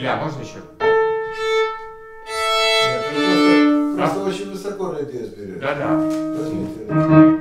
Илья, можно еще? Нет, просто очень высоко радиус берет. Да-да. Возьмите.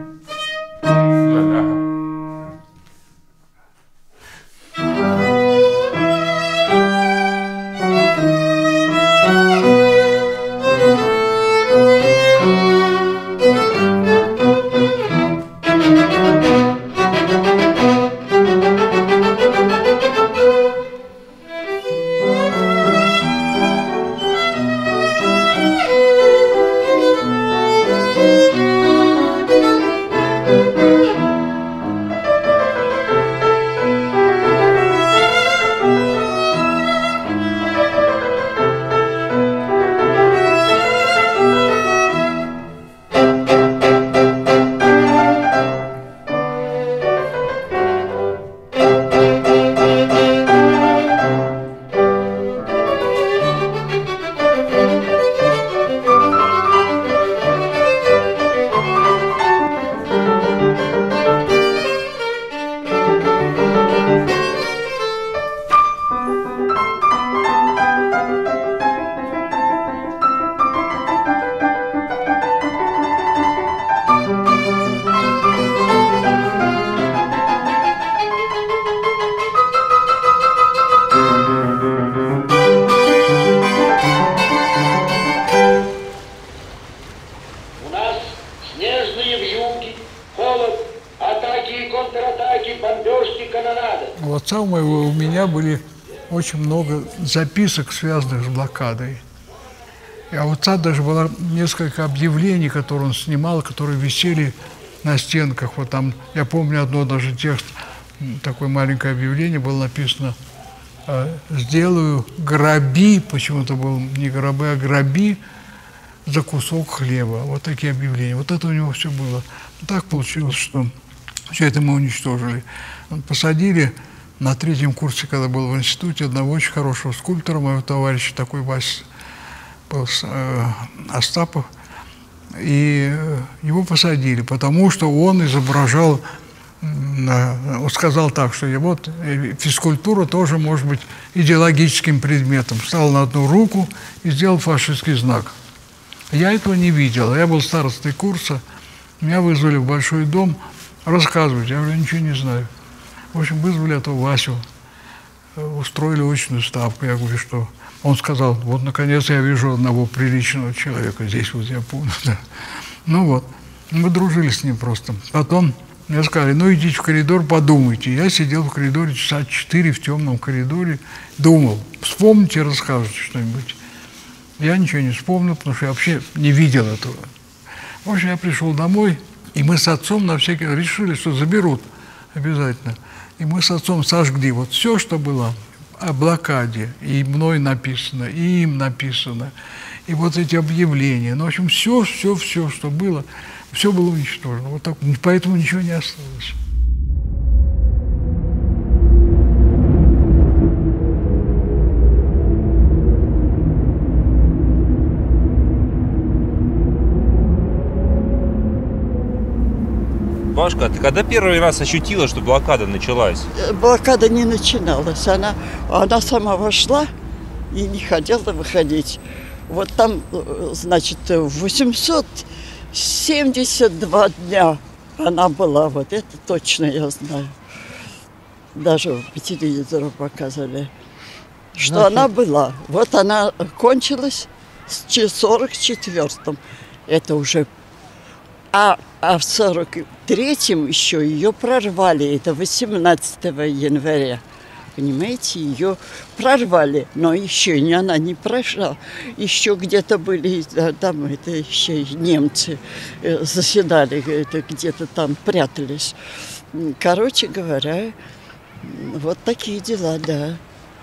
У отца моего, у меня были очень много записок, связанных с блокадой. И у отца даже было несколько объявлений, которые он снимал, которые висели на стенках. Вот там, я помню одно даже текст, такое маленькое объявление было написано: «Сделаю граби», почему-то был не гробы, а граби за кусок хлеба. Вот такие объявления. Вот это у него все было. Так получилось, что все это мы уничтожили. Посадили на 3-м курсе, когда был в институте, одного очень хорошего скульптора, моего товарища, такой Вася был, Остапов, и его посадили, потому что он изображал, он сказал так, что вот физкультура тоже может быть идеологическим предметом. Встал на одну руку и сделал фашистский знак. Я этого не видел. Я был старостой курса, меня вызвали в большой дом рассказывать. Я говорю, ничего не знаю. В общем, вызвали этого Васю, устроили очную ставку. Я говорю, что... Он сказал, вот, наконец, я вижу одного приличного человека. Здесь вот я помню, да. Ну вот, мы дружили с ним просто. Потом мне сказали, ну, идите в коридор, подумайте. Я сидел в коридоре часа 4 в темном коридоре, думал, вспомните, расскажете что-нибудь. Я ничего не вспомнил, потому что я вообще не видел этого. В общем, я пришел домой, и мы с отцом на всякий решили, что заберут обязательно. И мы с отцом сожгли вот все, что было о блокаде, и мной написано, и им написано, и вот эти объявления. Ну, в общем, все, что было, все было уничтожено. Вот так, поэтому ничего не осталось. Машка, а ты когда первый раз ощутила, что блокада началась? Блокада не начиналась. Она сама вошла и не хотела выходить. Вот там, значит, 872 дня она была. Вот это точно я знаю. Даже по телевизору показывали, что значит, она была. Вот она кончилась в 44-м. Это уже... А в 43-м еще ее прорвали, это 18 января. Понимаете, ее прорвали, но еще она не прошла. Еще где-то были, там это еще немцы заседали, где-то там прятались. Короче говоря, вот такие дела, да.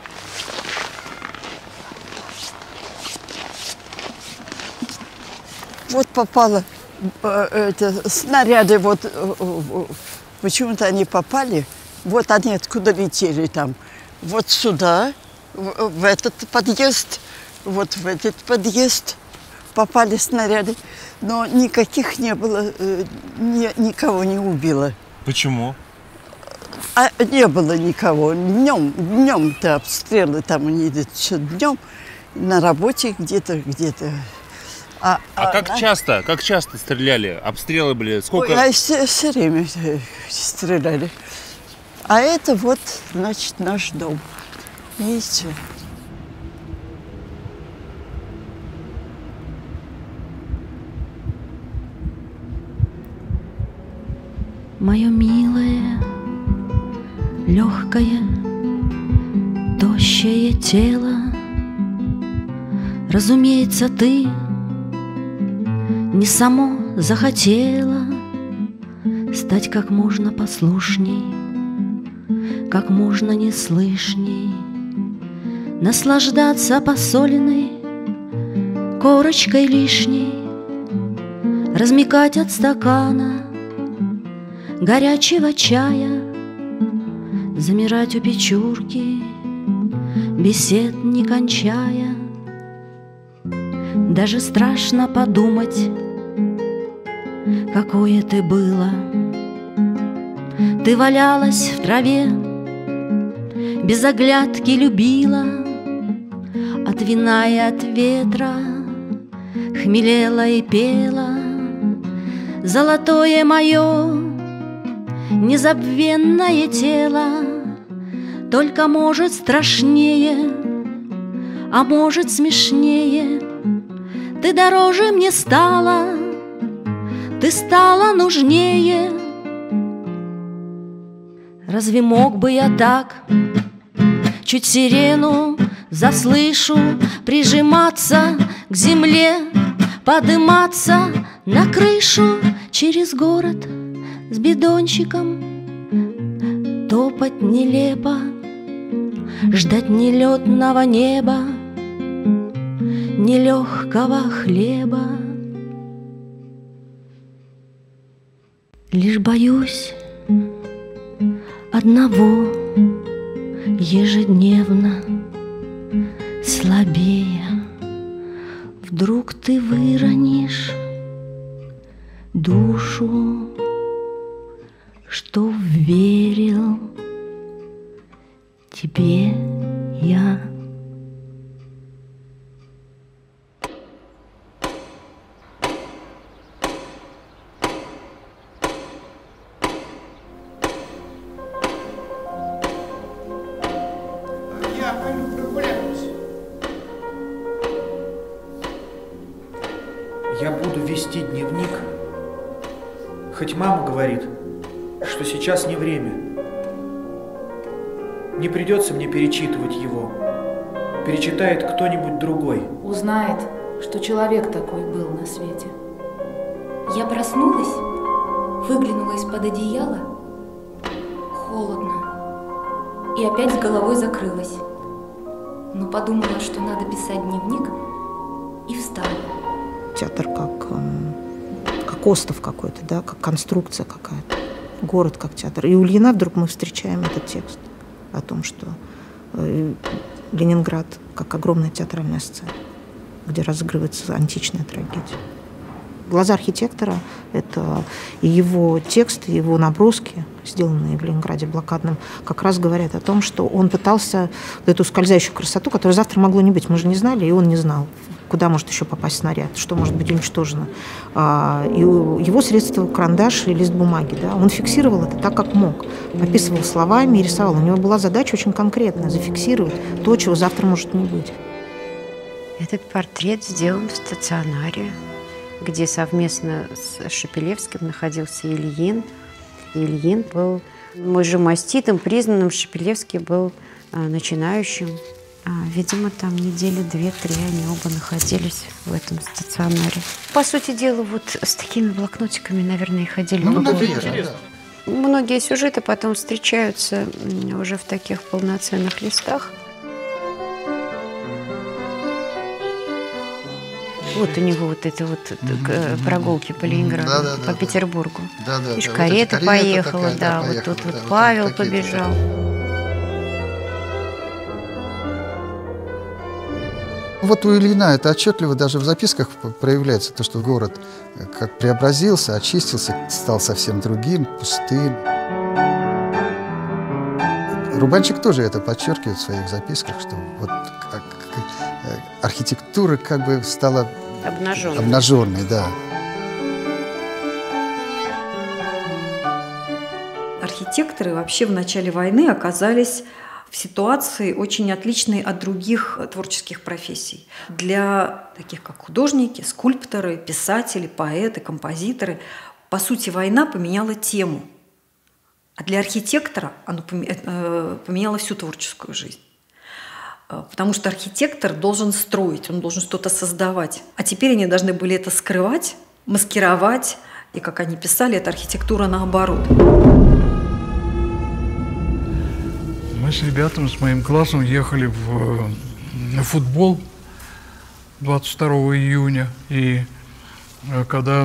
Вот попала... снаряды, вот почему-то они попали, вот они откуда летели там, вот сюда, в этот подъезд, вот в этот подъезд попали снаряды, но никаких не было, никого не убило. Почему? А не было никого. Днем-то обстрелы, там они идут все днем, на работе где-то. А как часто стреляли? Обстрелы были? Сколько? Ой, все время стреляли. А это вот, значит, наш дом. Видите? Мое милое, легкое, тощее тело, разумеется, ты не само захотела стать как можно послушней, как можно неслышней, наслаждаться посоленной корочкой лишней, размекать от стакана горячего чая, замирать у печурки, бесед не кончая. Даже страшно подумать, какое ты было. Ты валялась в траве, без оглядки любила, от вина и от ветра хмелела и пела. Золотое мое незабвенное тело только может страшнее, а может смешнее. Ты дороже мне стала, ты стала нужнее. Разве мог бы я так чуть сирену заслышу, прижиматься к земле, подыматься на крышу через город с бидончиком, топать нелепо, ждать нелетного неба, нелегкого хлеба. Лишь боюсь одного: ежедневно слабея, вдруг ты выронишь душу, что верил тебе я. Я пойду прогуляюсь. Я буду вести дневник, хоть мама говорит, что сейчас не время. Не придется мне перечитывать его. Перечитает кто-нибудь другой. Узнает, что человек такой был на свете. Я проснулась, выглянула из-под одеяла, холодно, и опять с головой закрылась. Но подумала, что надо писать дневник, и встала. Театр как остров какой-то, да, как конструкция какая-то. Город как театр. И у Ильина вдруг мы встречаем этот текст о том, что Ленинград как огромная театральная сцена, где разыгрывается античная трагедия. Глаза архитектора — это и его текст, и его наброски, сделанные в Ленинграде блокадном, как раз говорят о том, что он пытался эту скользящую красоту, которая завтра могло не быть, мы же не знали, и он не знал, куда может еще попасть снаряд, что может быть уничтожено. И его средства — карандаш и лист бумаги. Да? Он фиксировал это так, как мог. Описывал словами и рисовал. У него была задача очень конкретная — зафиксировать то, чего завтра может не быть. Этот портрет сделан в стационаре, где совместно с Шепелевским находился Ильин. Ильин был маститом, признанным. Шепелевский был начинающим. Видимо, там недели 2-3 они оба находились в этом стационаре. По сути дела, вот с такими блокнотиками, наверное, и ходили. Многие сюжеты потом встречаются уже в таких полноценных листах. Вот у него вот это вот прогулки по Ленинграду, по Петербургу. Видишь, карета поехала, да, вот тут вот Павел побежал. Вот у Ильина это отчетливо даже в записках проявляется, то, что город как преобразился, очистился, стал совсем другим, пустым. Рубанчик тоже это подчеркивает в своих записках, что вот архитектура как бы стала обнаженной, да. Архитекторы вообще в начале войны оказались в ситуации очень отличной от других творческих профессий. Для таких как художники, скульпторы, писатели, поэты, композиторы, по сути, война поменяла тему. А для архитектора она поменяла всю творческую жизнь. Потому что архитектор должен строить, он должен что-то создавать. А теперь они должны были это скрывать, маскировать. И, как они писали, это архитектура наоборот. Мы с ребятами, с моим классом ехали на футбол 22 июня. И когда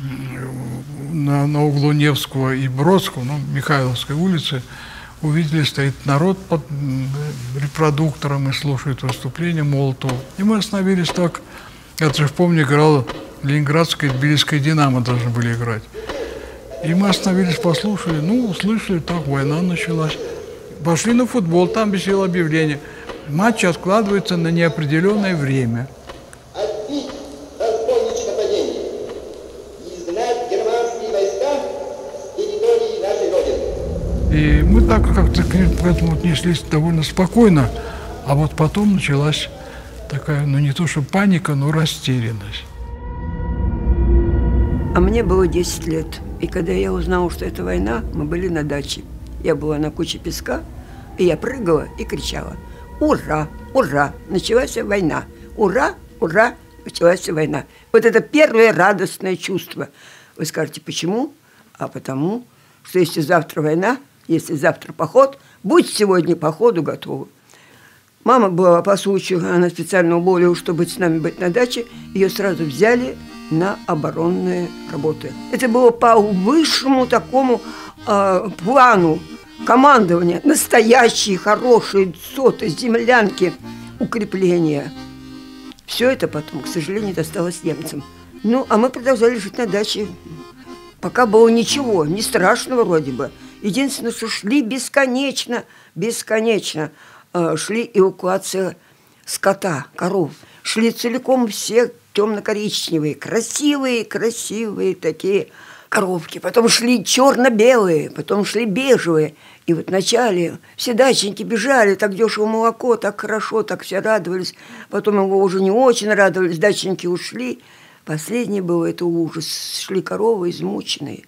на углу Невского и Бродского, Михайловской улицы, увидели, стоит народ под репродуктором и слушает выступление Молотова. И мы остановились так. Я же помню, играла Ленинградская и Тбилисская «Динамо» должны были играть. И мы остановились, послушали, услышали, так война началась. Пошли на футбол, там висело объявление. Матч откладывается на неопределенное время. Отбить разбойничье нападение и изгнать германские войска с территории нашей Родины. И мы так как-то к этому отнеслись довольно спокойно. А вот потом началась такая, не то что паника, но растерянность. А мне было 10 лет. И когда я узнала, что это война, мы были на даче. Я была на куче песка, и я прыгала и кричала: «Ура! Ура! Началась война! Ура! Ура! Началась война!» Вот это первое радостное чувство. Вы скажете, почему? А потому, что если завтра война, если завтра поход, будь сегодня к походу готовы. Мама была по случаю, она специально уволилась, чтобы с нами быть на даче. Ее сразу взяли на оборонные работы. Это было по высшему такому плану командования. Настоящие, хорошие соты, землянки, укрепления. Все это потом, к сожалению, досталось немцам. А мы продолжали жить на даче. Пока было ничего, не страшного вроде бы. Единственное, что шли бесконечно, шли эвакуация скота, коров. Шли целиком все темно-коричневые, красивые такие коровки. Потом шли черно-белые, потом шли бежевые. И вот вначале все дачники бежали, так дешево молоко, так хорошо, так все радовались. Потом его уже не очень радовались, дачники ушли. Последнее было это ужас. Шли коровы измученные,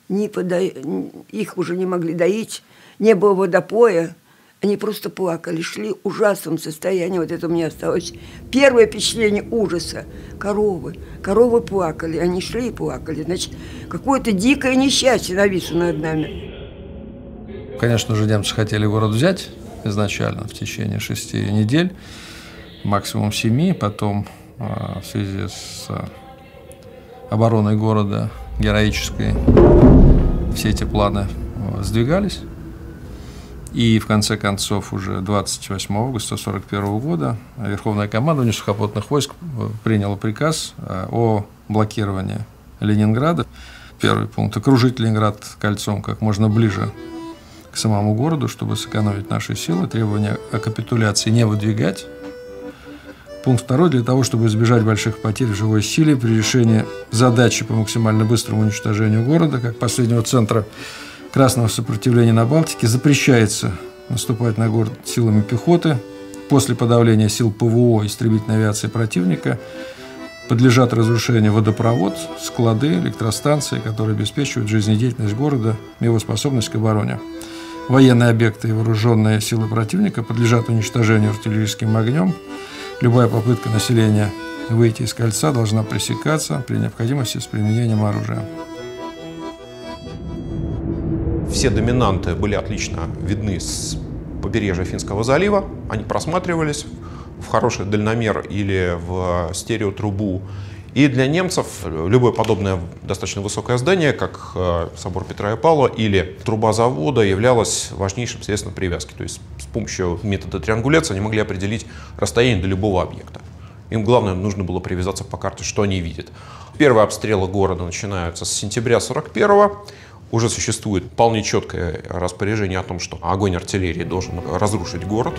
их уже не могли доить, не было водопоя. Они просто плакали, шли в ужасном состоянии. Вот это у меня осталось первое впечатление ужаса. Коровы плакали, они шли и плакали. Значит, какое-то дикое несчастье нависло над нами. Конечно же, немцы хотели город взять изначально в течение 6 недель, максимум 7. Потом в связи с обороной города героической все эти планы сдвигались. И в конце концов уже 28 августа 1941 года Верховное командование сухопутных войск приняло приказ о блокировании Ленинграда. Первый пункт – окружить Ленинград кольцом как можно ближе к самому городу, чтобы сэкономить наши силы, требования о капитуляции не выдвигать. Пункт второй – для того, чтобы избежать больших потерь в живой силе при решении задачи по максимально быстрому уничтожению города, как последнего центра красного сопротивления на Балтике, запрещается наступать на город силами пехоты. После подавления сил ПВО истребительной авиации противника подлежат разрушению водопровод, склады, электростанции, которые обеспечивают жизнедеятельность города и его способность к обороне. Военные объекты и вооруженные силы противника подлежат уничтожению артиллерийским огнем. Любая попытка населения выйти из кольца должна пресекаться при необходимости с применением оружия. Все доминанты были отлично видны с побережья Финского залива. Они просматривались в хороший дальномер или в стереотрубу. И для немцев любое подобное достаточно высокое здание, как собор Петра и Павла или труба завода, являлось важнейшим средством привязки. То есть с помощью метода триангуляции они могли определить расстояние до любого объекта. Им главное нужно было привязаться по карте, что они видят. Первые обстрелы города начинаются с сентября 1941-го. Уже существует вполне четкое распоряжение о том, что огонь артиллерии должен разрушить город.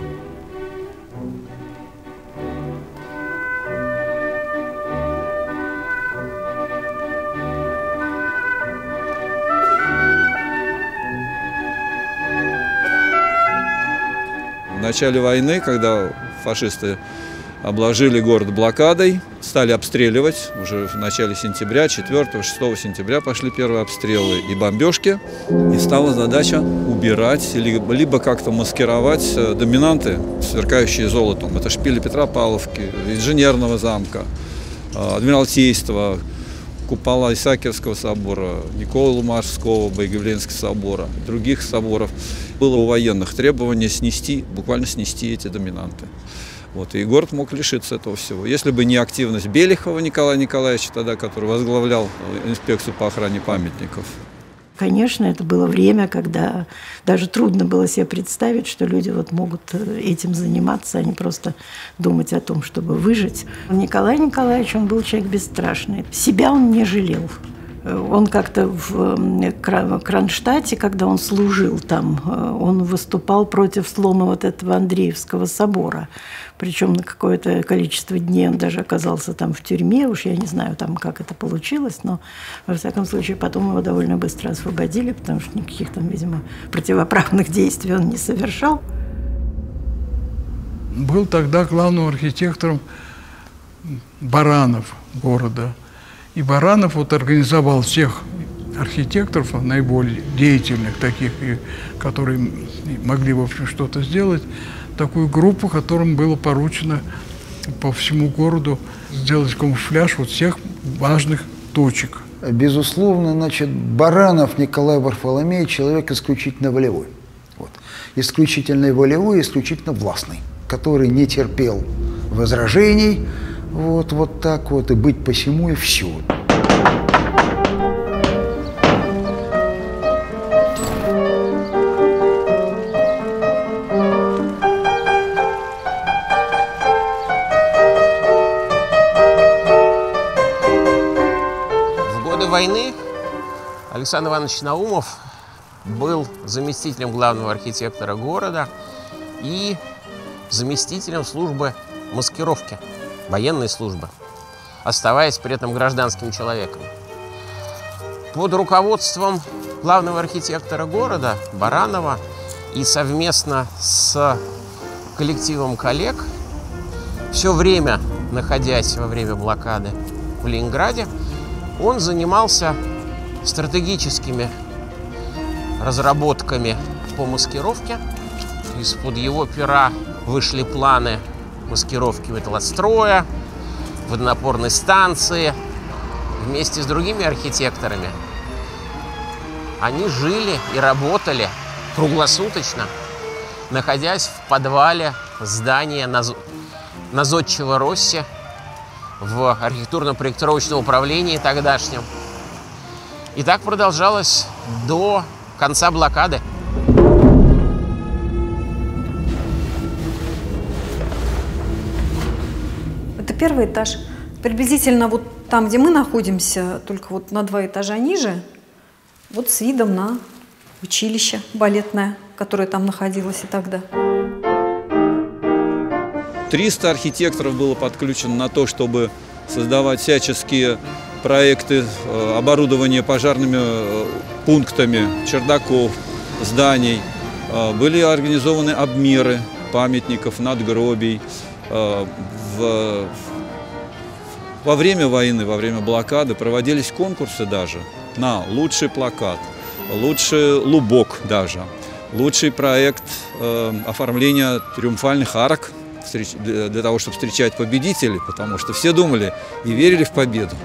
В начале войны, когда фашисты обложили город блокадой, стали обстреливать. Уже в начале сентября, 4-6 сентября пошли первые обстрелы и бомбежки. И стала задача убирать, либо как-то маскировать доминанты, сверкающие золотом. Это шпили Петропавловки, Инженерного замка, Адмиралтейства, купола Исаакиевского собора, Николы Ломажского, Боегевлинского собора, других соборов. Было у военных требование снести, буквально снести эти доминанты. Вот, и город мог лишиться этого всего. Если бы не активность Белихова Николая Николаевича, тогда, который возглавлял инспекцию по охране памятников. Конечно, это было время, когда даже трудно было себе представить, что люди вот могут этим заниматься, а не просто думать о том, чтобы выжить. Николай Николаевич, он был человек бесстрашный. Себя он не жалел. Он как-то в Кронштадте, когда он служил там, он выступал против слома вот этого Андреевского собора. Причем на какое-то количество дней он даже оказался там в тюрьме. Уж я не знаю, там, как это получилось, но, во всяком случае, потом его довольно быстро освободили, потому что никаких там, видимо, противоправных действий он не совершал. Был тогда главным архитектором Баранов города. И Баранов вот организовал всех архитекторов, наиболее деятельных таких, которые могли, в общем, что-то сделать, такую группу, которым было поручено по всему городу сделать камуфляж вот всех важных точек. Безусловно, значит, Баранов Николай Варфоломеевич человек исключительно волевой. Вот. Исключительно волевой, исключительно властный, который не терпел возражений. Вот так вот, и быть посему, и все. В годы войны Александр Иванович Наумов был заместителем главного архитектора города и заместителем службы маскировки, военной службы, оставаясь при этом гражданским человеком. Под руководством главного архитектора города Баранова и совместно с коллективом коллег, все время находясь во время блокады в Ленинграде, он занимался стратегическими разработками по маскировке. Из-под его пера вышли планы маскировки металлостроя, водонапорной станции. Вместе с другими архитекторами они жили и работали круглосуточно, находясь в подвале здания на Зодчего Росси в архитектурно-проектировочном управлении тогдашнем. И так продолжалось до конца блокады. Это первый этаж. Приблизительно вот там, где мы находимся, только вот на 2 этажа ниже, вот с видом на училище балетное, которое там находилось и тогда. 300 архитекторов было подключено на то, чтобы создавать всяческие проекты оборудования пожарными пунктами, чердаков, зданий. Были организованы обмеры памятников, надгробий. Во время войны, во время блокады проводились конкурсы даже на лучший плакат, лучший лубок даже, лучший проект оформления триумфальных арок для того, чтобы встречать победителей, потому что все думали и верили в победу.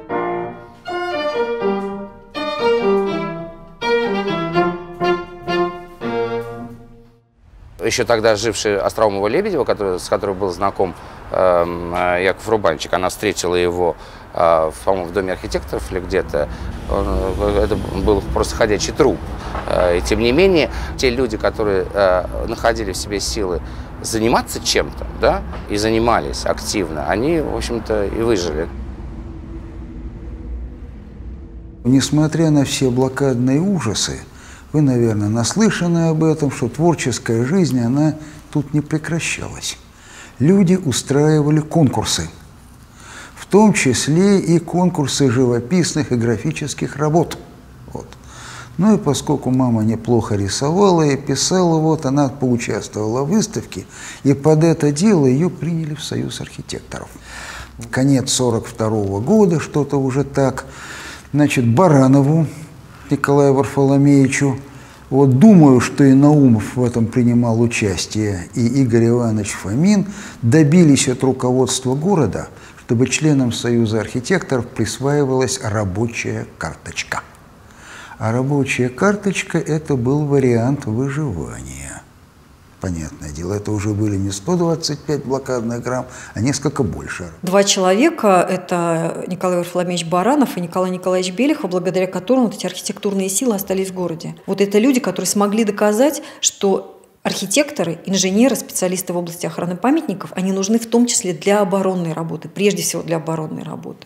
Еще тогда жившая Остроумова-Лебедева, с которой был знаком Яков Рубанчик, она встретила его, по-моему, в доме архитекторов или где-то. Это был просто ходячий труп. И тем не менее, те люди, которые находили в себе силы заниматься чем-то, да, и занимались активно, они, в общем-то, и выжили. Несмотря на все блокадные ужасы, вы, наверное, наслышаны об этом, что творческая жизнь, она тут не прекращалась. Люди устраивали конкурсы, в том числе и конкурсы живописных и графических работ. Вот. Ну и поскольку мама неплохо рисовала и писала, вот она поучаствовала в выставке, и под это дело ее приняли в Союз архитекторов. Конец 1942 года, что-то уже так. Значит, Баранову Николаю Варфоломеевичу, вот думаю, что и Наумов в этом принимал участие, и Игорь Иванович Фомин добились от руководства города, чтобы членам Союза архитекторов присваивалась рабочая карточка. А рабочая карточка – это был вариант выживания. Понятное дело, это уже были не 125 блокадных грамм, а несколько больше. Два человека – это Николай Варфоломеевич Баранов и Николай Николаевич Белихов, благодаря которым вот эти архитектурные силы остались в городе. Вот это люди, которые смогли доказать, что архитекторы, инженеры, специалисты в области охраны памятников, они нужны в том числе для оборонной работы, прежде всего для оборонной работы.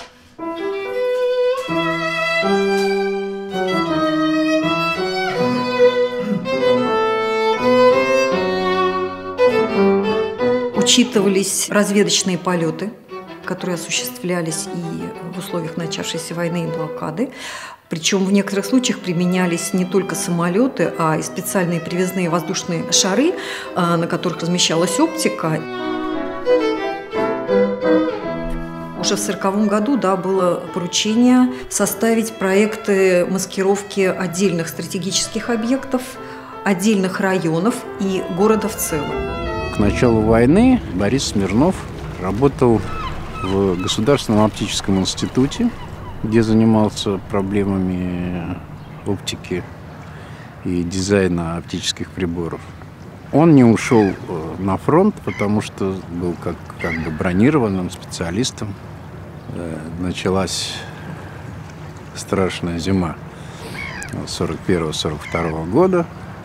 Учитывались разведочные полеты, которые осуществлялись и в условиях начавшейся войны и блокады. Причем в некоторых случаях применялись не только самолеты, а и специальные привязные воздушные шары, на которых размещалась оптика. Уже в 1940 году было поручение составить проекты маскировки отдельных стратегических объектов, отдельных районов и города в целом. К началу войны Борис Смирнов работал в Государственном оптическом институте, где занимался проблемами оптики и дизайна оптических приборов. Он не ушел на фронт, потому что был как бы бронированным специалистом. Началась страшная зима 1941-1942 года.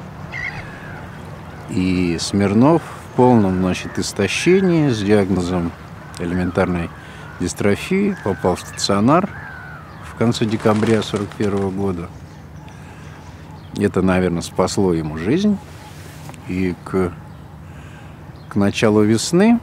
И Смирнов в полном, истощении с диагнозом элементарной дистрофии попал в стационар в конце декабря 1941 года. Это, наверное, спасло ему жизнь. И к началу весны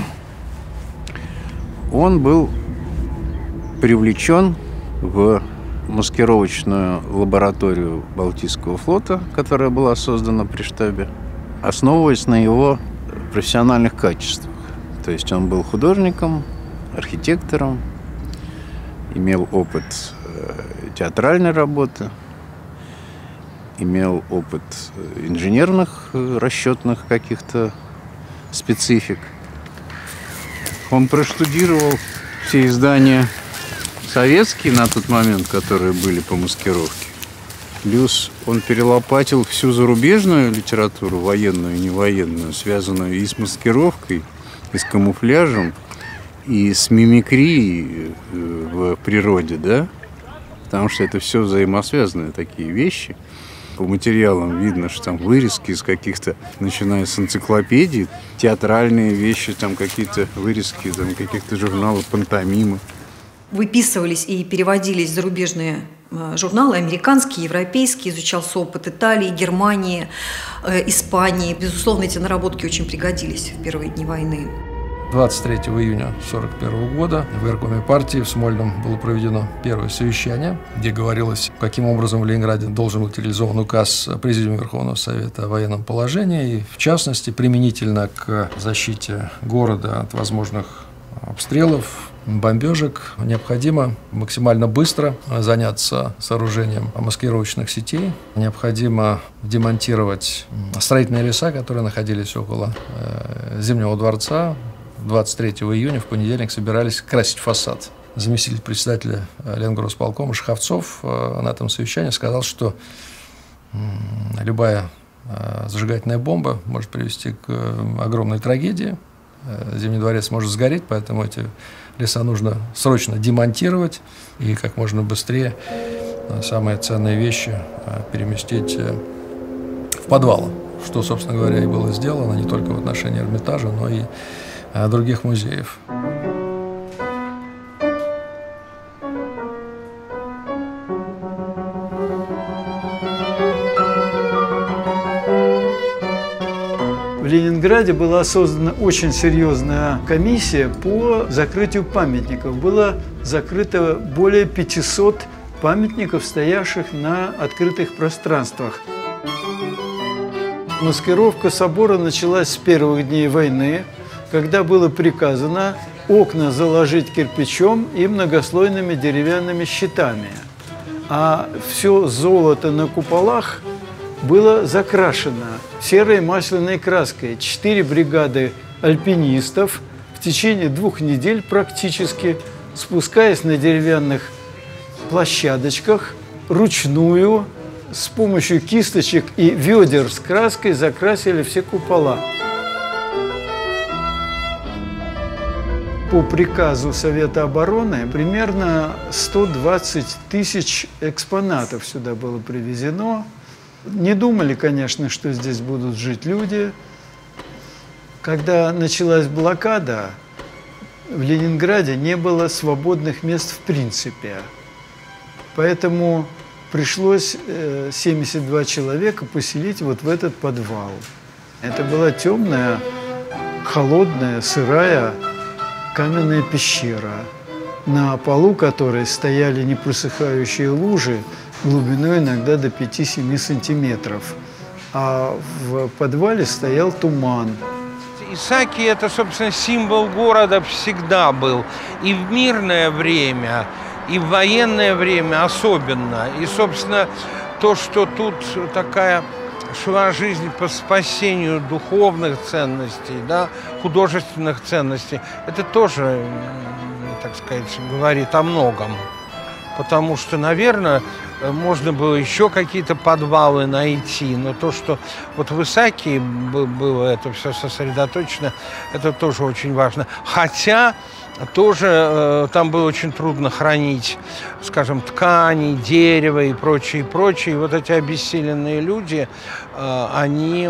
он был привлечен в маскировочную лабораторию Балтийского флота, которая была создана при штабе, основываясь на его профессиональных качествах. То есть он был художником, архитектором, имел опыт театральной работы, имел опыт инженерных расчетных каких-то специфик. Он проштудировал все издания советские на тот момент, которые были по маскировке. Плюс он перелопатил всю зарубежную литературу, военную и невоенную, связанную и с маскировкой, и с камуфляжем, и с мимикрией в природе, да? Потому что это все взаимосвязанные такие вещи. По материалам видно, что там вырезки из каких-то, начиная с энциклопедий, театральные вещи, там какие-то вырезки, там каких-то журналов, пантомимы. Выписывались и переводились зарубежные журналы, американские, европейские, изучался опыт Италии, Германии, Испании. Безусловно, эти наработки очень пригодились в первые дни войны. 23 июня 1941 года в горкоме партии в Смольном было проведено первое совещание, где говорилось, каким образом в Ленинграде должен быть реализован указ Президиума Верховного Совета о военном положении, и в частности, применительно к защите города от возможных обстрелов, бомбежек, необходимо максимально быстро заняться сооружением маскировочных сетей. Необходимо демонтировать строительные леса, которые находились около Зимнего дворца. 23 июня, в понедельник, собирались красить фасад. Заместитель председателя Ленгросполкома Шаховцов на этом совещании сказал, что любая зажигательная бомба может привести к огромной трагедии. Зимний дворец может сгореть, поэтому эти леса нужно срочно демонтировать и как можно быстрее самые ценные вещи переместить в подвалы, что, собственно говоря, и было сделано не только в отношении Эрмитажа, но и других музеев. Ленинграде была создана очень серьезная комиссия по закрытию памятников. Было закрыто более 500 памятников, стоявших на открытых пространствах. Маскировка собора началась с первых дней войны, когда было приказано окна заложить кирпичом и многослойными деревянными щитами. А все золото на куполах было закрашено серой масляной краской. 4 бригады альпинистов в течение 2 недель практически, спускаясь на деревянных площадочках, ручную, с помощью кисточек и ведер с краской закрасили все купола. По приказу Совета обороны примерно 120 тысяч экспонатов сюда было привезено. Не думали, конечно, что здесь будут жить люди. Когда началась блокада, в Ленинграде не было свободных мест в принципе. Поэтому пришлось 72 человека поселить вот в этот подвал. Это была темная, холодная, сырая каменная пещера, на полу которой стояли непросыхающие лужи глубиной иногда до 5-7 сантиметров. А в подвале стоял туман. Исаакий – это, собственно, символ города всегда был. И в мирное время, и в военное время особенно. И, собственно, то, что тут такая шла жизнь по спасению духовных ценностей, да, художественных ценностей, это тоже, так сказать, говорит о многом. Потому что, наверное, можно было еще какие-то подвалы найти, но то, что вот в Исаакии было это все сосредоточено, это тоже очень важно. Хотя тоже там было очень трудно хранить, скажем, ткани, дерево и прочее, и прочее. И вот эти обессиленные люди, они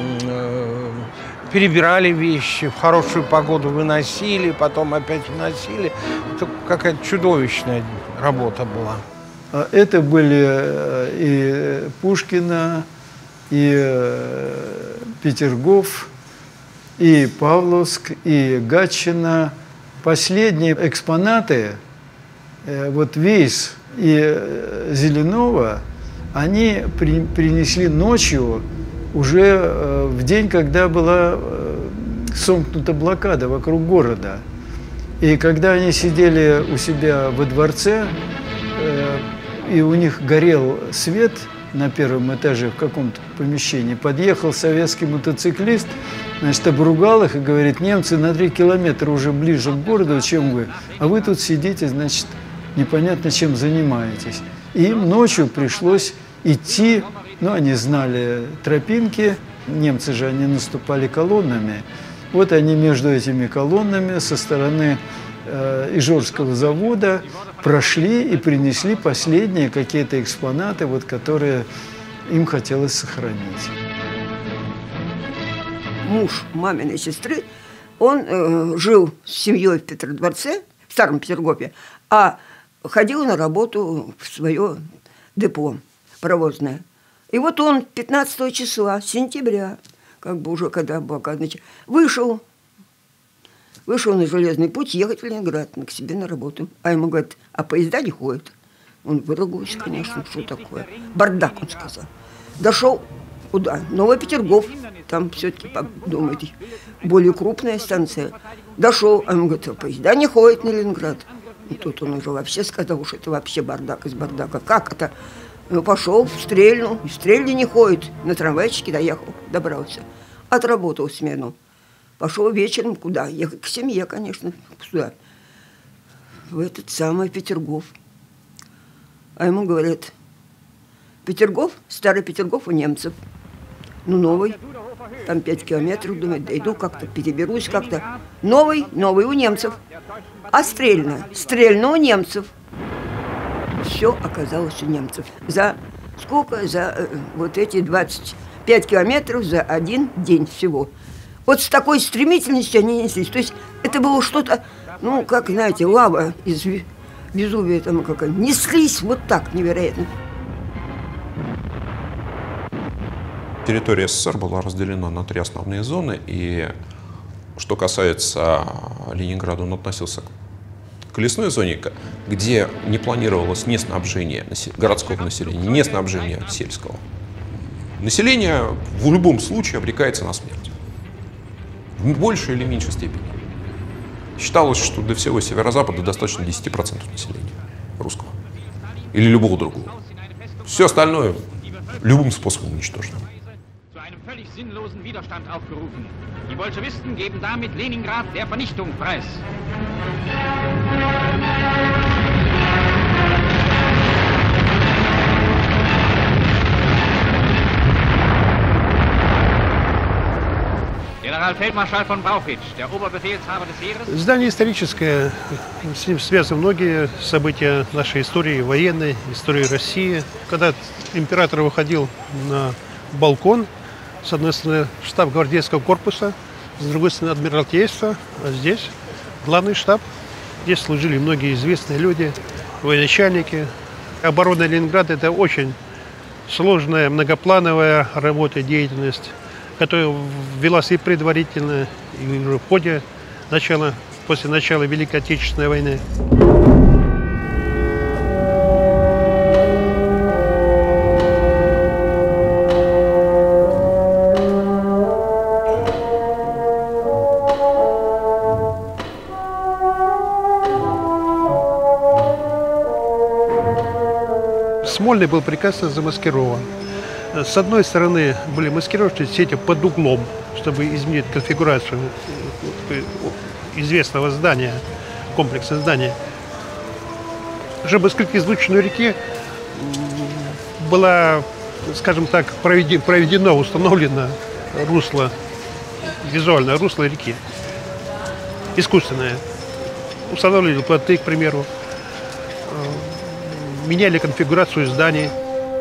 перебирали вещи, в хорошую погоду выносили, потом опять выносили. Это какая-то чудовищная работа была. Это были и Пушкина, и Петергоф, и Павловск, и Гатчина. Последние экспонаты, вот Вейс и Зеленова, они принесли ночью, уже в день, когда была сомкнута блокада вокруг города. И когда они сидели у себя во дворце, и у них горел свет на первом этаже в каком-то помещении, подъехал советский мотоциклист, значит, обругал их и говорит: немцы на 3 километра уже ближе к городу, чем вы, а вы тут сидите, значит, непонятно чем занимаетесь. И им ночью пришлось идти, ну, они знали тропинки, немцы же, они наступали колоннами, вот они между этими колоннами со стороны Ижорского завода прошли и принесли последние какие-то экспонаты, вот, которые им хотелось сохранить. Муж маминой сестры, он жил с семьей в Петродворце, в Старом Петергофе, а ходил на работу в свое депо паровозное. И вот он 15 числа сентября, как бы уже когда блокада началась, вышел на железный путь ехать в Ленинград к себе на работу. А ему говорят: а поезда не ходят. Он выругался, конечно, что такое. Бардак, он сказал. Дошел куда? Новый Петергоф. Там все-таки, думаете, более крупная станция. Дошел, а ему говорят: а поезда не ходят на Ленинград. И тут он уже вообще сказал, что это вообще бардак из бардака. Как это? Ну, пошел в Стрельну, и в Стрельне не ходит. На трамвайчике доехал, добрался. Отработал смену. Пошел вечером куда? Ехать к семье, конечно, сюда. В этот самый Петергоф. А ему говорят: Петергоф, старый Петергоф у немцев. Ну, новый, там 5 километров, думает, дойду как-то, переберусь как-то. Новый у немцев. А Стрельна у немцев. Все оказалось у немцев. За сколько? За вот эти 25 километров за один день всего. Вот с такой стремительностью они неслись. То есть это было что-то, ну, как, знаете, лава из Везувия, там какая-то. Неслись вот так невероятно. Территория СССР была разделена на 3 основные зоны, и что касается Ленинграда, он относился к лесной зоне, где не планировалось ни снабжение городского населения, ни снабжение сельского. Население в любом случае обрекается на смерть. В большей или меньшей степени. Считалось, что для всего Северо-Запада достаточно 10% населения русского. Или любого другого. Все остальное любым способом уничтожено. Sinnlosen Widerstand aufgerufen. Die Bolschewisten geben damit Leningrad der Vernichtung preis. Generalfeldmarschall von Brauchitsch, der Oberbefehlshaber des Heeres. Здание историческое, с ним связаны многие события нашей истории, военной, истории России. Когда император выходил на балкон, с одной стороны штаб гвардейского корпуса, с другой стороны адмиралтейство, а здесь главный штаб. Здесь служили многие известные люди, военачальники. Оборона Ленинграда – это очень сложная, многоплановая работа, деятельность, которая велась и предварительно, и уже в ходе после начала Великой Отечественной войны. Смольный был прекрасно замаскирован. С одной стороны были маскировочные сети под углом, чтобы изменить конфигурацию известного здания, комплекса зданий. Чтобы скрыть излучину реки, была, скажем так, установлено русло, визуальное русло реки, искусственное. Установили плоты, к примеру, меняли конфигурацию зданий.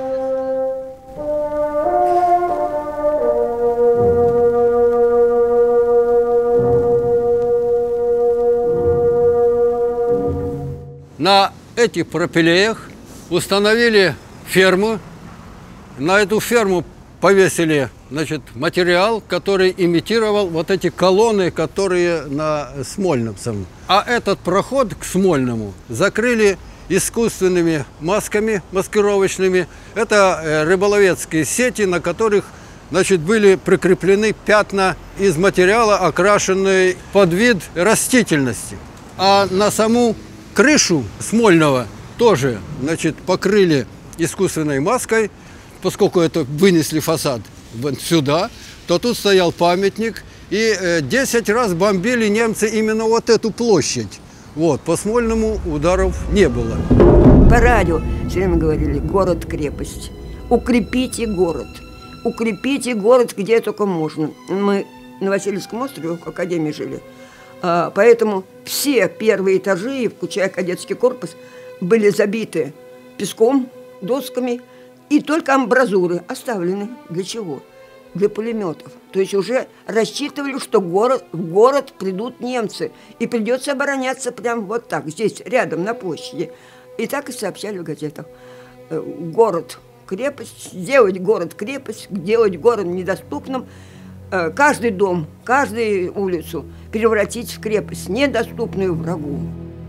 На этих пропилеях установили ферму. На эту ферму повесили, значит, материал, который имитировал вот эти колонны, которые на Смольном. А этот проход к Смольному закрыли искусственными масками маскировочными. Это рыболовецкие сети, на которых, значит, были прикреплены пятна из материала, окрашенные под вид растительности. А на саму крышу Смольного тоже, значит, покрыли искусственной маской, поскольку это вынесли фасад сюда, то тут стоял памятник, и 10 раз бомбили немцы именно вот эту площадь. Вот, по Смольному ударов не было. По радио все время говорили: город-крепость. Укрепите город. Укрепите город, где только можно. Мы на Васильевском острове в академии жили. Поэтому все первые этажи, включая кадетский корпус, были забиты песком, досками, и только амбразуры оставлены. Для чего? Для пулеметов. То есть уже рассчитывали, что в город придут немцы, и придется обороняться прямо вот так, здесь, рядом, на площади. И так и сообщали в газетах. Город-крепость, сделать город-крепость, делать город недоступным, каждый дом, каждую улицу превратить в крепость, недоступную врагу.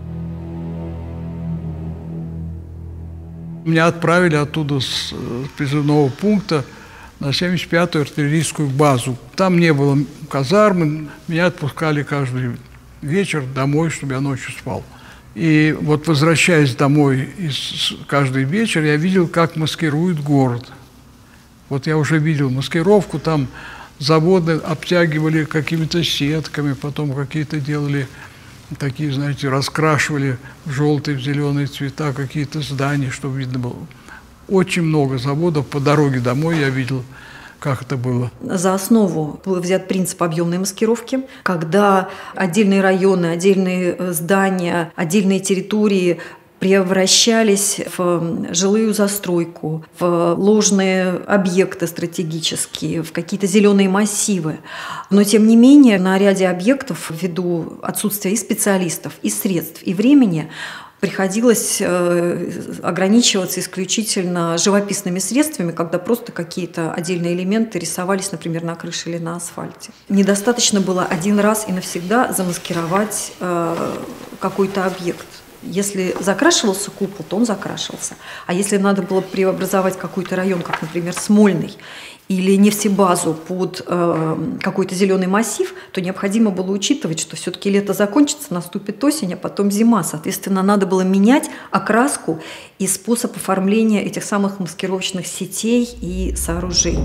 Меня отправили оттуда с призывного пункта на 75-ю артиллерийскую базу. Там не было казармы, меня отпускали каждый вечер домой, чтобы я ночью спал. И вот, возвращаясь домой каждый вечер, я видел, как маскируют город. Вот я уже видел маскировку, там заводы обтягивали какими-то сетками, потом какие-то делали такие, знаете, раскрашивали в желтые, в зеленые цвета какие-то здания, чтобы видно было. Очень много заводов. По дороге домой я видел, как это было. За основу был взят принцип объемной маскировки, когда отдельные районы, отдельные здания, отдельные территории превращались в жилую застройку, в ложные объекты стратегические, в какие-то зеленые массивы. Но, тем не менее, на ряде объектов, ввиду отсутствия и специалистов, и средств, и времени, приходилось ограничиваться исключительно живописными средствами, когда просто какие-то отдельные элементы рисовались, например, на крыше или на асфальте. Недостаточно было один раз и навсегда замаскировать какой-то объект. Если закрашивался купол, то он закрашивался. А если надо было преобразовать какой-то район, как, например, Смольный, или нефтебазу под какой-то зеленый массив, то необходимо было учитывать, что все-таки лето закончится, наступит осень, а потом зима. Соответственно, надо было менять окраску и способ оформления этих самых маскировочных сетей и сооружений.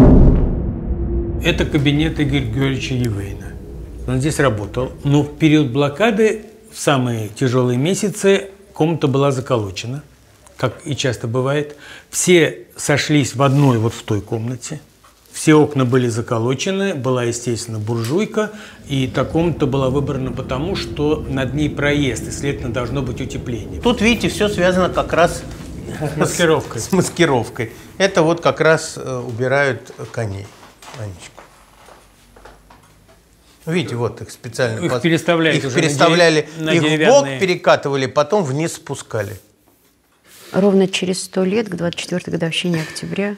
Это кабинет Игоря Георгиевича Евейна. Он здесь работал, но в период блокады, в самые тяжелые месяцы, комната была заколочена, как и часто бывает. Все сошлись в одной вот в той комнате. Все окна были заколочены, была, естественно, буржуйка, и эта комната была выбрана потому, что над ней проезд, и, следовательно, должно быть утепление. Тут, видите, все связано как раз с маскировкой. С маскировкой. Это вот как раз убирают коней. Анечка. Видите, вот их специально их переставляли, их в бок перекатывали, потом вниз спускали. Ровно через 100 лет, к 24-й годовщине октября,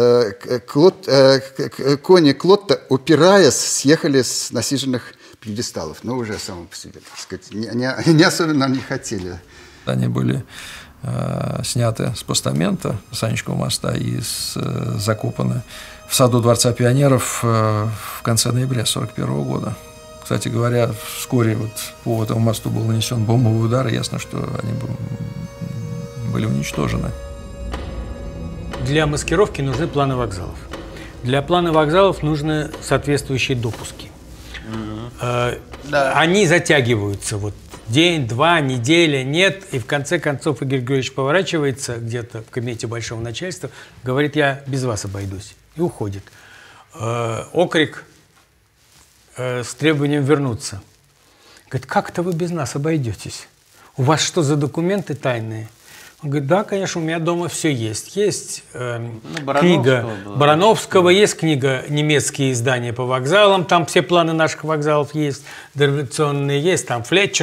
кони Клотта, упираясь, съехали с насиженных пьедесталов. Но уже само по себе, так сказать, не особенно не хотели. Они были сняты с постамента Санечкового моста и закопаны в саду Дворца пионеров в конце ноября 1941 года. Кстати говоря, вскоре вот по этому мосту был нанесен бомбовый удар, и ясно, что они были уничтожены. Для маскировки нужны планы вокзалов. Для плана вокзалов нужны соответствующие допуски. Они затягиваются. Вот день, два, неделя, нет. И в конце концов Игорь Георгиевич поворачивается где-то в кабинете большого начальства, говорит: я без вас обойдусь. И уходит. Окрик с требованием вернуться. Говорит: как это вы без нас обойдетесь? У вас что за документы тайные? Он говорит: да, конечно, у меня дома все есть. Есть книга Барановского, есть книга «Немецкие издания по вокзалам», там все планы наших вокзалов есть, дореволюционные есть, там Флетчер,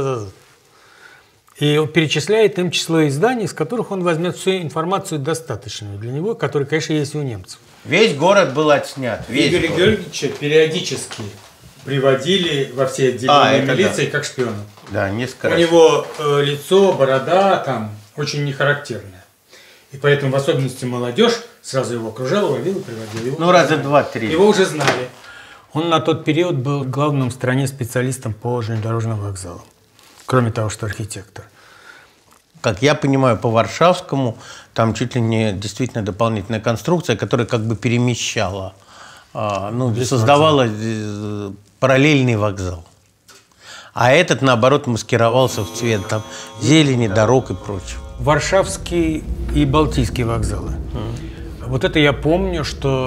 И он перечисляет им число изданий, из которых он возьмет всю информацию достаточную для него, которая, конечно, есть у немцев. Весь город был отснят. Игоря Георгиевича периодически приводили во все отделения милиции как шпиона. Да, несколько раз. У него лицо, борода там очень нехарактерное. И поэтому, в особенности, молодежь сразу его окружала, ловила, приводила. Ну, раза два-три. Его уже знали. Он на тот период был главным в стране специалистом по железнодорожным вокзалам. Кроме того, что архитектор. Как я понимаю, по Варшавскому там чуть ли не действительно дополнительная конструкция, которая как бы перемещала, создавала параллельный вокзал. А этот, наоборот, маскировался в цвет там зелени, дорог и прочего. Варшавский и Балтийский вокзалы. Вот это я помню,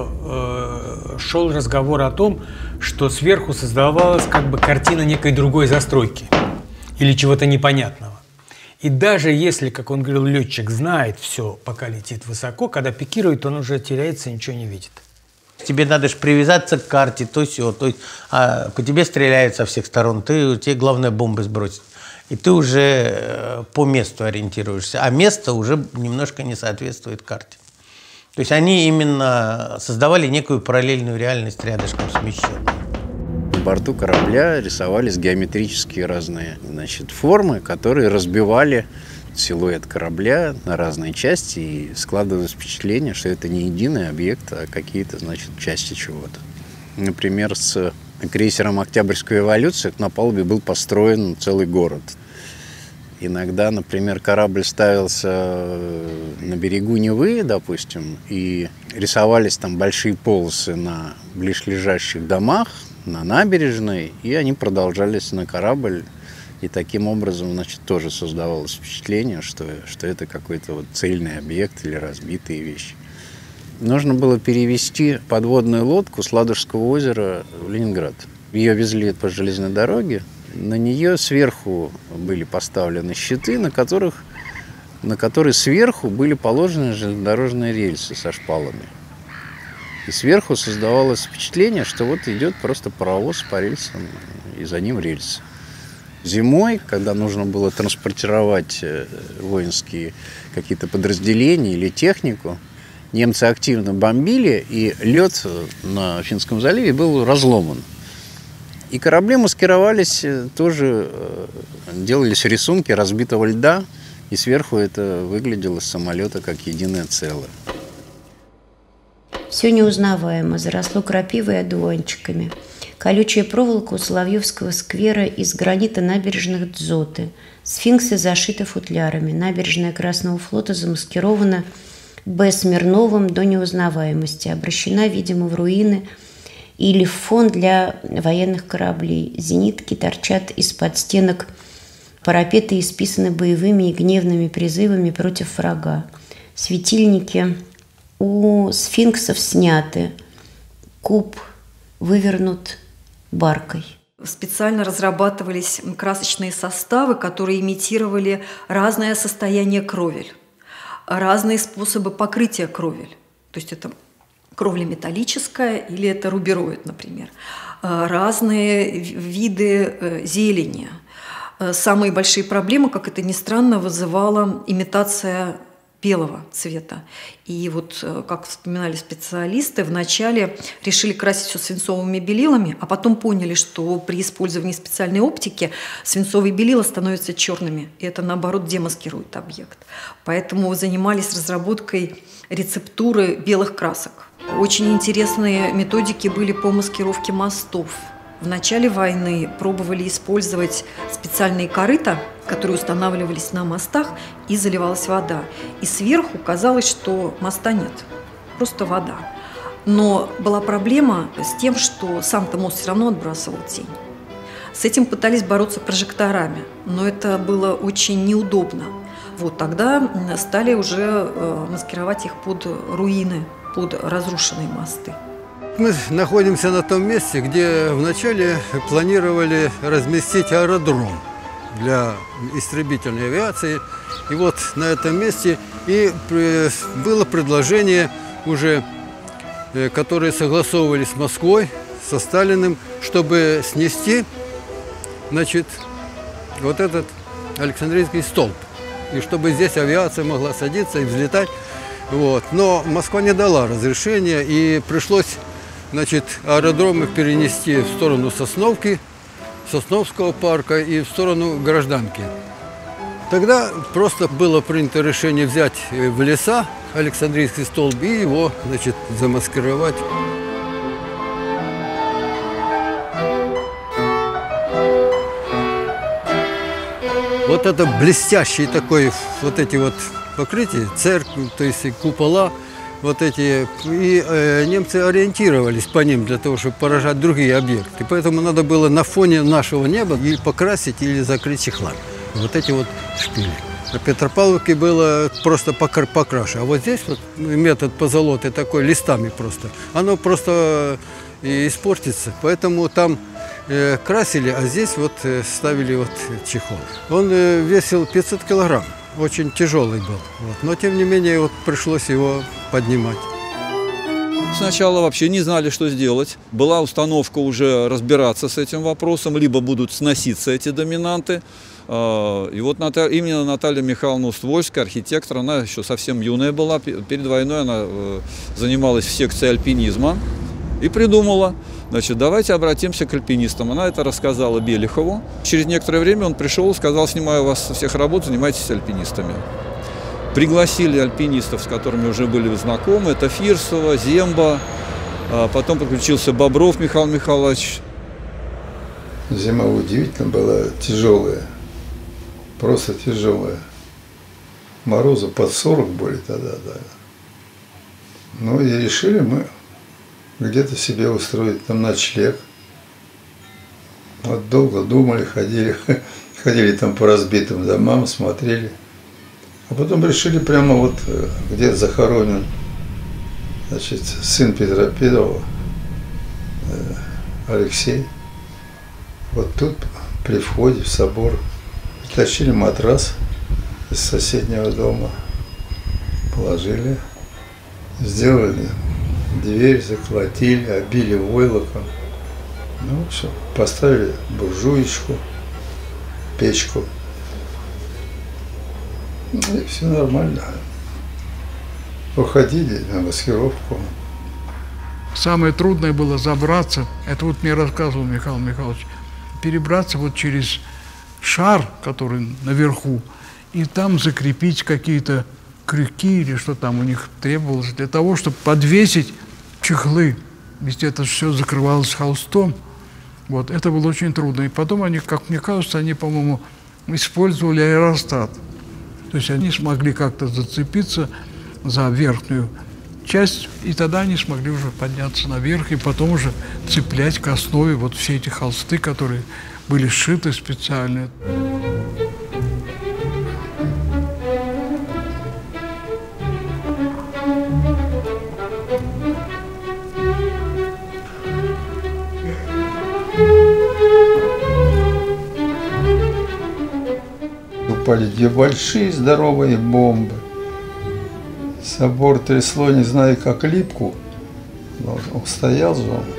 что шел разговор о том, что сверху создавалась как бы картина некой другой застройки или чего-то непонятного. И даже если, как он говорил, летчик знает все, пока летит высоко, когда пикирует, он уже теряется, ничего не видит. Тебе надо же привязаться к карте, то все, то есть по тебе стреляют со всех сторон, тебе главное бомбы сбросить. И ты уже по месту ориентируешься, а место уже немножко не соответствует карте. То есть они именно создавали некую параллельную реальность рядышком смещенную. На борту корабля рисовались геометрические разные, формы, которые разбивали силуэт корабля на разные части, и складывалось впечатление, что это не единый объект, а какие-то, части чего-то. Например, с крейсером «Октябрьская революция» на палубе был построен целый город. Иногда, например, корабль ставился на берегу Невы, допустим, и рисовались там большие полосы на близлежащих домах, на набережной, и они продолжались на корабль. И таким образом, тоже создавалось впечатление, что это какой-то цельный объект или разбитые вещи. Нужно было перевести подводную лодку с Ладожского озера в Ленинград. Ее везли по железной дороге. На нее сверху были поставлены щиты, на которые сверху были положены железнодорожные рельсы со шпалами. И сверху создавалось впечатление, что идет просто паровоз по рельсам, и за ним рельсы. Зимой, когда нужно было транспортировать воинские какие-то подразделения или технику, немцы активно бомбили, и лед на Финском заливе был разломан. И корабли маскировались, тоже делались рисунки разбитого льда, и сверху это выглядело с самолета как единое целое. Все неузнаваемо, заросло крапивой и одуванчиками. Колючая проволока у Соловьевского сквера из гранита набережных Дзоты. Сфинксы зашиты футлярами. Набережная Красного флота замаскирована Б. Смирновым до неузнаваемости. Обращена, видимо, в руины или в фон для военных кораблей. Зенитки торчат из-под стенок. Парапеты исписаны боевыми и гневными призывами против врага. Светильники у сфинксов сняты. Куб вывернут баркой. Специально разрабатывались красочные составы, которые имитировали разное состояние кровель, разные способы покрытия кровель. То есть это кровля металлическая или это рубероид, например. Разные виды зелени. Самые большие проблемы, как это ни странно, вызывала имитация белого цвета. И вот, как вспоминали специалисты, вначале решили красить все свинцовыми белилами, а потом поняли, что при использовании специальной оптики свинцовые белила становятся черными, и это, наоборот, демаскирует объект. Поэтому занимались разработкой рецептуры белых красок. Очень интересные методики были по маскировке мостов. В начале войны пробовали использовать специальные корыта, которые устанавливались на мостах, и заливалась вода. И сверху казалось, что моста нет, просто вода. Но была проблема с тем, что сам-то мост все равно отбрасывал тень. С этим пытались бороться прожекторами, но это было очень неудобно. Вот тогда стали уже маскировать их под руины, под разрушенные мосты. Мы находимся на том месте, где вначале планировали разместить аэродром для истребительной авиации. И вот на этом месте и было предложение уже, которые согласовывались с Москвой, со Сталиным, чтобы снести, значит, вот этот Александрийский столб. И чтобы здесь авиация могла садиться и взлетать. Вот. Но Москва не дала разрешения, и пришлось, значит, аэродромы перенести в сторону Сосновки, Сосновского парка и в сторону Гражданки. Тогда просто было принято решение взять в леса Александрийский столб и его, значит, замаскировать. Вот это блестящий такой, вот эти вот покрытия, церковь, то есть купола, вот эти, и немцы ориентировались по ним для того, чтобы поражать другие объекты. Поэтому надо было на фоне нашего неба или покрасить, или закрыть чехлами. Вот эти вот шпили. На Петропавловке было просто покраше. А вот здесь вот метод позолоты такой, листами просто. Оно просто испортится. Поэтому там красили, а здесь вот ставили вот чехол. Он весил 500 килограмм. Очень тяжелый был. Вот. Но, тем не менее, вот пришлось его поднимать. Сначала вообще не знали, что сделать. Была установка уже разбираться с этим вопросом, либо будут сноситься эти доминанты. И вот именно Наталья Михайловна Уствольская, архитектор, она еще совсем юная была. Перед войной она занималась в секции альпинизма и придумала, значит, давайте обратимся к альпинистам. Она это рассказала Белихову. Через некоторое время он пришел и сказал: снимаю вас со всех работ, занимайтесь альпинистами. Пригласили альпинистов, с которыми уже были знакомы. Это Фирсова, Земба, потом подключился Бобров Михаил Михайлович. Зима удивительно была тяжелая, просто тяжелая. Морозы под 40 были тогда, да. Ну и решили мы где-то себе устроить там ночлег. Вот долго думали, ходили там по разбитым домам, смотрели. А потом решили прямо вот, где захоронен, значит, сын Петра Первого, Алексей. Вот тут при входе в собор тащили матрас из соседнего дома, положили, сделали дверь, заколотили, обили войлоком. Ну, все, поставили буржуечку, печку. И все нормально. Уходили на маскировку. Самое трудное было забраться, это вот мне рассказывал Михаил Михайлович, перебраться вот через шар, который наверху, и там закрепить какие-то крюки или что там у них требовалось для того, чтобы подвесить чехлы. Ведь это все закрывалось холстом. Вот, это было очень трудно. И потом они, как мне кажется, они, по-моему, использовали аэростат. То есть они смогли как-то зацепиться за верхнюю часть, и тогда они смогли уже подняться наверх и потом уже цеплять к основе вот все эти холсты, которые были сшиты специально. Упали две большие здоровые бомбы. Собор трясло, не знаю, как липку. Но стоял же он.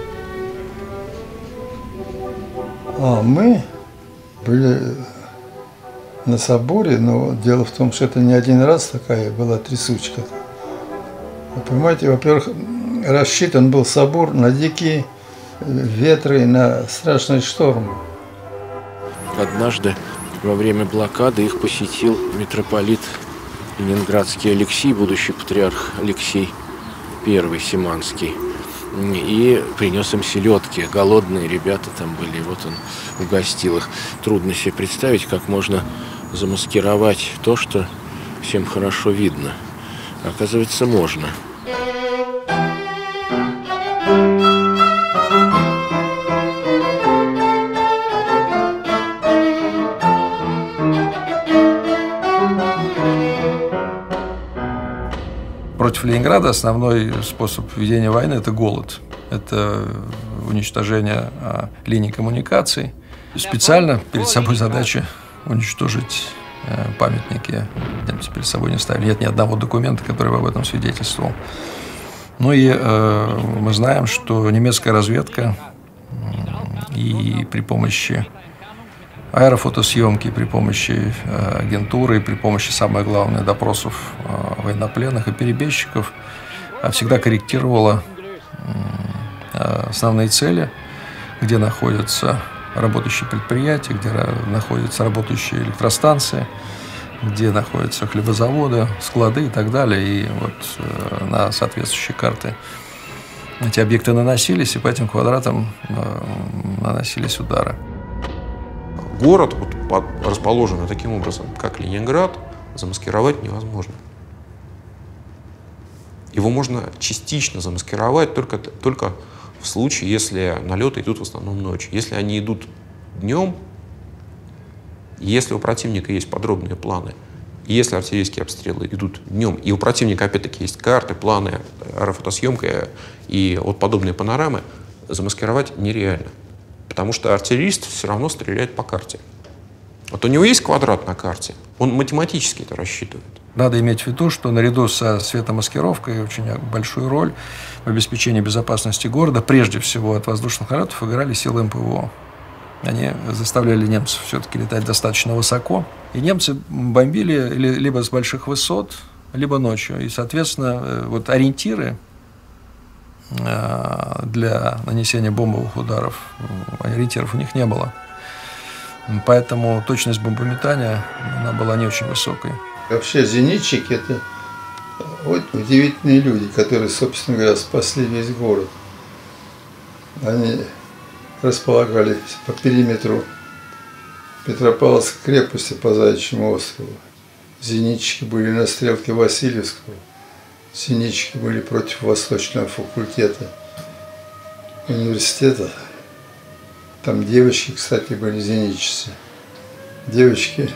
А мы были на соборе, но дело в том, что это не один раз такая была трясучка. Вы понимаете, во-первых, рассчитан был собор на дикие ветры и на страшный шторм. Однажды во время блокады их посетил митрополит ленинградский Алексий, будущий патриарх Алексей I Симанский, и принес им селедки. Голодные ребята там были, вот он угостил их. Трудно себе представить, как можно замаскировать то, что всем хорошо видно. Оказывается, можно. Против Ленинграда основной способ ведения войны – это голод. Это уничтожение линий коммуникаций. Специально перед собой задача уничтожить памятники. Немцы перед собой не ставили. Нет ни одного документа, который бы об этом свидетельствовал. Ну и мы знаем, что немецкая разведка и при помощи аэрофотосъемки, при помощи агентуры, при помощи, самое главное, допросов военнопленных и перебежчиков всегда корректировала основные цели, где находятся работающие предприятия, где находятся работающие электростанции, где находятся хлебозаводы, склады и так далее. И вот на соответствующие карты эти объекты наносились, и по этим квадратам наносились удары. Город, вот, расположенный таким образом, как Ленинград, замаскировать невозможно. Его можно частично замаскировать только в случае, если налеты идут в основном ночью. Если они идут днем, если у противника есть подробные планы, и если артиллерийские обстрелы идут днем, и у противника опять-таки есть карты, планы, аэрофотосъемка и вот подобные панорамы, замаскировать нереально. Потому что артиллерист все равно стреляет по карте. Вот у него есть квадрат на карте, он математически это рассчитывает. Надо иметь в виду, что наряду со светомаскировкой очень большую роль в обеспечении безопасности города, прежде всего от воздушных налетов, играли силы МПВО. Они заставляли немцев все-таки летать достаточно высоко. И немцы бомбили либо с больших высот, либо ночью. И, соответственно, вот ориентиры для нанесения бомбовых ударов, ориентиров у них не было. Поэтому точность бомбометания она была не очень высокой. Вообще зенитчики – это вот удивительные люди, которые, собственно говоря, спасли весь город. Они располагались по периметру Петропавловской крепости по Заячьему острову. Зенитчики были на стрелке Васильевского. Зенитчики были против Восточного факультета университета. Там девочки, кстати, были зенитчицы. Девочки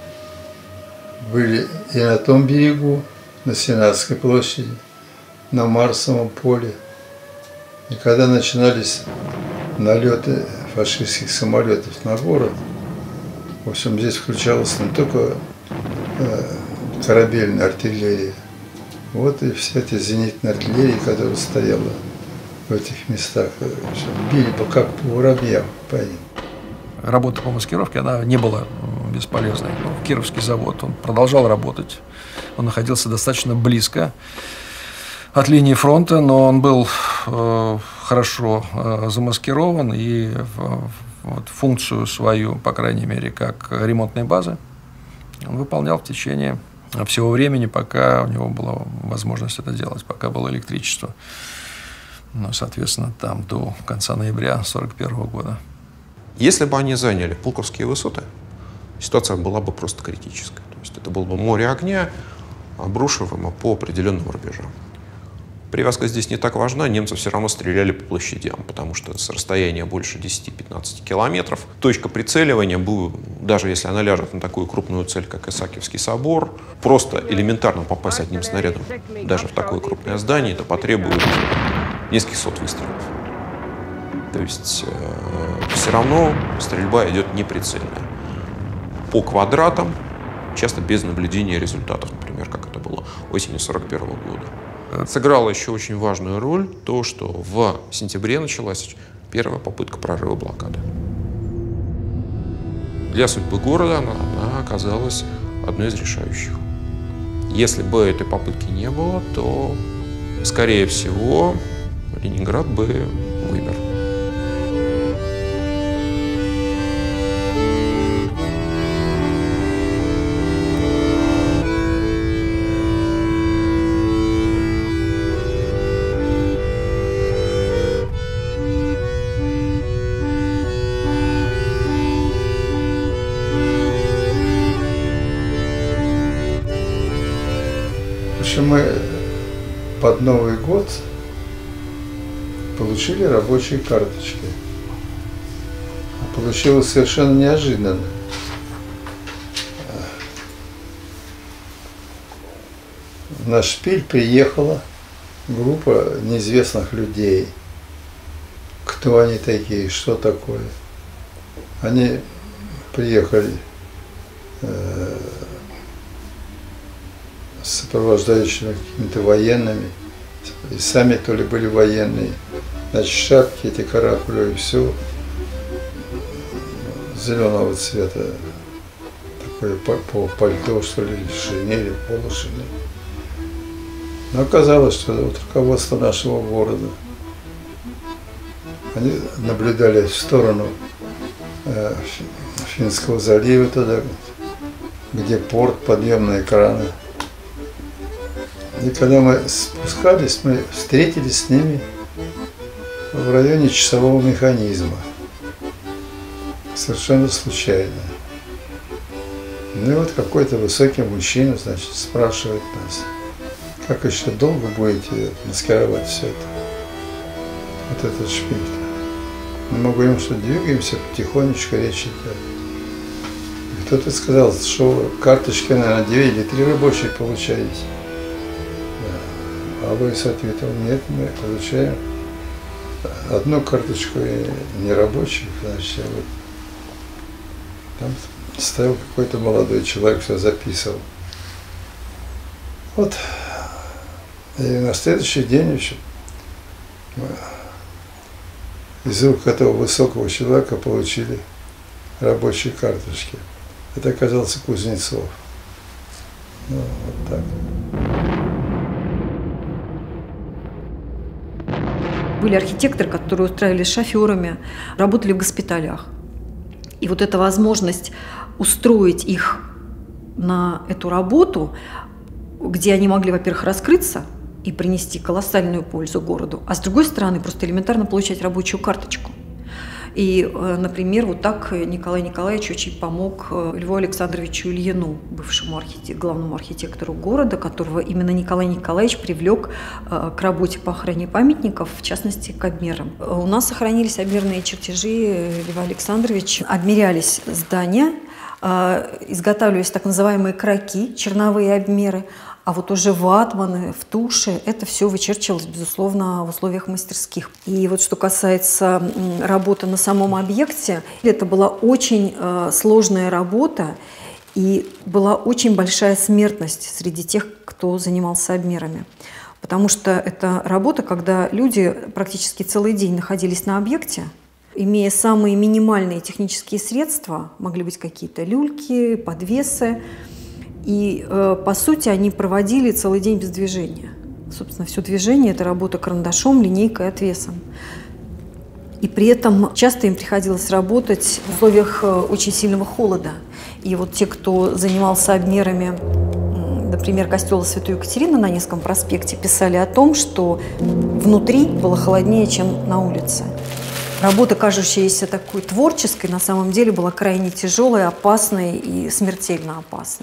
были и на том берегу, на Сенатской площади, на Марсовом поле. И когда начинались налеты фашистских самолетов на город, в общем, здесь включалась не только корабельная артиллерия, вот и вся эта зенитная артиллерия, которая стояла в этих местах, били как по воробьям по ним. Работа по маскировке, она не была бесполезный. Ну, Кировский завод, он продолжал работать. Он находился достаточно близко от линии фронта, но он был хорошо замаскирован, и вот функцию свою, по крайней мере, как ремонтной базы, он выполнял в течение всего времени, пока у него была возможность это делать, пока было электричество. Ну, соответственно, там до конца ноября 1941 года. Если бы они заняли Пулковские высоты, ситуация была бы просто критической. То есть это было бы море огня, обрушиваемо по определенным рубежам. Привязка здесь не так важна, немцы все равно стреляли по площадям, потому что с расстояния больше 10-15 километров точка прицеливания, даже если она ляжет на такую крупную цель, как Исаакиевский собор, просто элементарно попасть одним снарядом даже в такое крупное здание, это потребует нескольких сот выстрелов. То есть все равно стрельба идет неприцельная. По квадратам, часто без наблюдения результатов, например, как это было осенью 1941 года. Сыграло еще очень важную роль то, что в сентябре началась первая попытка прорыва блокады. Для судьбы города она оказалась одной из решающих. Если бы этой попытки не было, то, скорее всего, Ленинград бы вымер. Мы под Новый год получили рабочие карточки. Получилось совершенно неожиданно. На шпиль приехала группа неизвестных людей. Кто они такие, что такое. Они приехали с сопровождающими какими-то военными, и сами то ли были военные, значит, шапки эти каракули, и все зеленого цвета, такое пальто, что ли, шинели, полушинели. Но оказалось, что вот руководство нашего города, они наблюдали в сторону Финского залива, туда, где порт, подъемные краны. И когда мы спускались, мы встретились с ними в районе часового механизма. Совершенно случайно. Ну и вот какой-то высокий мужчина, значит, спрашивает нас, как еще долго будете маскировать все это, вот этот шпиль. Мы говорим, что двигаемся потихонечку, речь идет. Кто-то сказал, что карточки, наверное, 2 или 3 рабочие получаете. А Луис ответил, нет, мы получаем одну карточку нерабочую, значит, вот там стоял какой-то молодой человек, все записывал. Вот. И на следующий день еще из рук этого высокого человека получили рабочие карточки. Это оказался Кузнецов. Ну, вот так. Были архитекторы, которые устраивались шоферами, работали в госпиталях. И вот эта возможность устроить их на эту работу, где они могли, во-первых, раскрыться и принести колоссальную пользу городу, а с другой стороны, просто элементарно получать рабочую карточку. И, например, вот так Николай Николаевич очень помог Льву Александровичу Ильину, бывшему главному архитектору города, которого именно Николай Николаевич привлек к работе по охране памятников, в частности, к обмерам. У нас сохранились обмерные чертежи Льва Александровича, обмерялись здания, изготавливались так называемые кроки, черновые обмеры, а вот уже ватманы, в туши, это все вычерчивалось, безусловно, в условиях мастерских. И вот что касается работы на самом объекте, это была очень сложная работа, и была очень большая смертность среди тех, кто занимался обмерами. Потому что это работа, когда люди практически целый день находились на объекте, имея самые минимальные технические средства, могли быть какие-то люльки, подвесы, и, по сути, они проводили целый день без движения. Собственно, все движение – это работа карандашом, линейкой, отвесом. И при этом часто им приходилось работать в условиях очень сильного холода. И вот те, кто занимался обмерами, например, костела Святой Екатерины на Невском проспекте, писали о том, что внутри было холоднее, чем на улице. Работа, кажущаяся такой творческой, на самом деле была крайне тяжелой, опасной и смертельно опасной.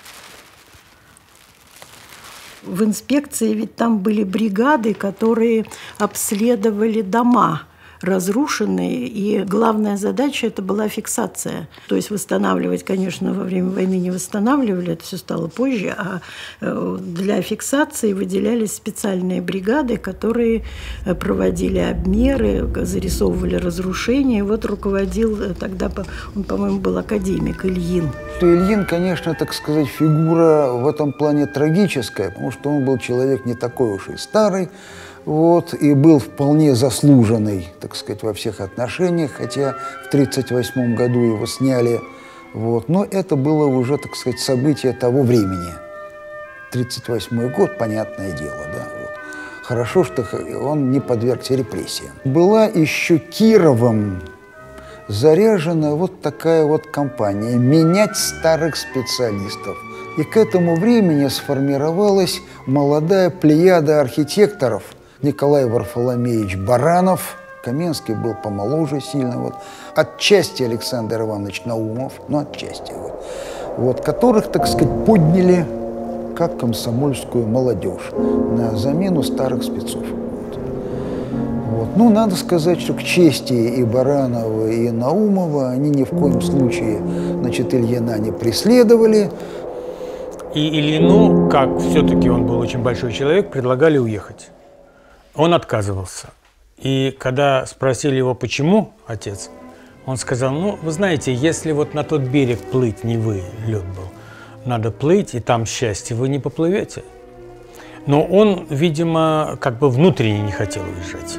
В инспекции ведь там были бригады, которые обследовали дома разрушенные, и главная задача – это была фиксация. То есть восстанавливать, конечно, во время войны не восстанавливали, это все стало позже, а для фиксации выделялись специальные бригады, которые проводили обмеры, зарисовывали разрушения. Вот руководил тогда, он, по-моему, был академик Ильин. Ильин, конечно, так сказать, фигура в этом плане трагическая, потому что он был человек не такой уж и старый, вот, и был вполне заслуженный, так сказать, во всех отношениях, хотя в 1938 году его сняли, вот, но это было уже, так сказать, событие того времени. 1938 год, понятное дело, да. Вот. Хорошо, что он не подвергся репрессиям. Была еще Кировом заряжена вот такая вот кампания «Менять старых специалистов». И к этому времени сформировалась молодая плеяда архитекторов. Николай Варфоломеевич Баранов, Каменский был помоложе сильно, вот, отчасти Александр Иванович Наумов, ну, отчасти, вот, которых, так сказать, подняли как комсомольскую молодежь на замену старых спецов. Вот. Ну, надо сказать, что к чести и Баранова, и Наумова они ни в коем случае, значит, Ильина не преследовали. И Ильину, как все-таки он был очень большой человек, предлагали уехать. Он отказывался. И когда спросили его, почему, отец, он сказал, ну, вы знаете, если вот на тот берег плыть Невы, лед был, надо плыть, и там счастье, вы не поплывете. Но он, видимо, как бы внутренне не хотел уезжать.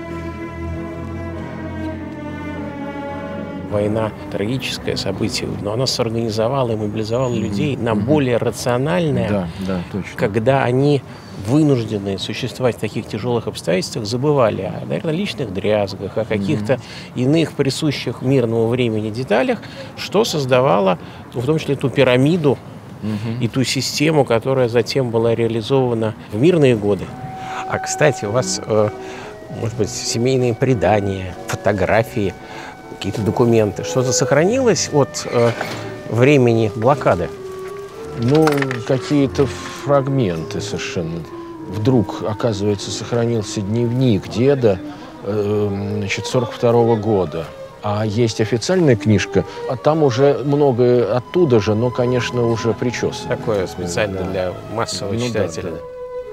Война – трагическое событие, но она сорганизовала и мобилизовала людей на более рациональное, когда они, вынужденные существовать в таких тяжелых обстоятельствах, забывали о, наверное, личных дрязгах, о каких-то иных присущих мирному времени деталях, что создавало, в том числе, ту пирамиду и ту систему, которая затем была реализована в мирные годы. А, кстати, у вас, может быть, семейные предания, фотографии, какие-то документы, что-то сохранилось от времени блокады? Ну, какие-то фрагменты совершенно. Вдруг, оказывается, сохранился дневник деда, значит, 42-го года. А есть официальная книжка, а там уже многое оттуда же, но, конечно, уже причесано. Такое специально для массового читателя. Да.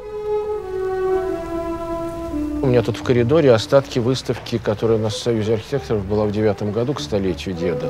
У меня тут в коридоре остатки выставки, которая у нас в Союзе архитекторов была в 9-м году к столетию деда.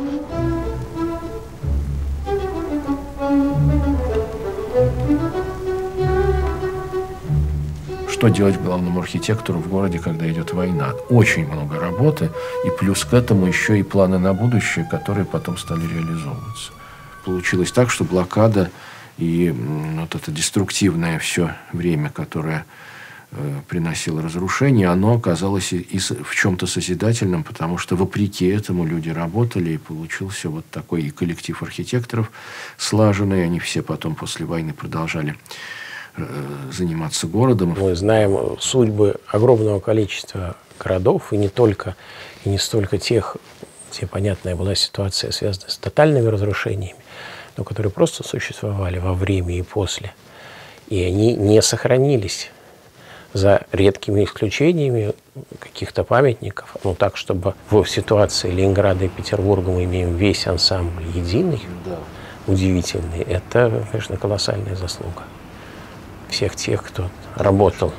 Что делать главному архитектору в городе, когда идет война? Очень много работы, и плюс к этому еще и планы на будущее, которые потом стали реализовываться. Получилось так, что блокада и вот это деструктивное все время, которое приносило разрушение, оно оказалось и в чем-то созидательным, потому что вопреки этому люди работали, и получился вот такой и коллектив архитекторов слаженный. Они все потом после войны продолжали заниматься городом. Мы знаем судьбы огромного количества городов, и не только, и не столько тех, где, понятная была ситуация, связанная с тотальными разрушениями, но которые просто существовали во время и после. И они не сохранились, за редкими исключениями каких-то памятников. Ну, так, чтобы в ситуации Ленинграда и Петербурга мы имеем весь ансамбль единый, удивительный, это, конечно, колоссальная заслуга всех тех, кто работал.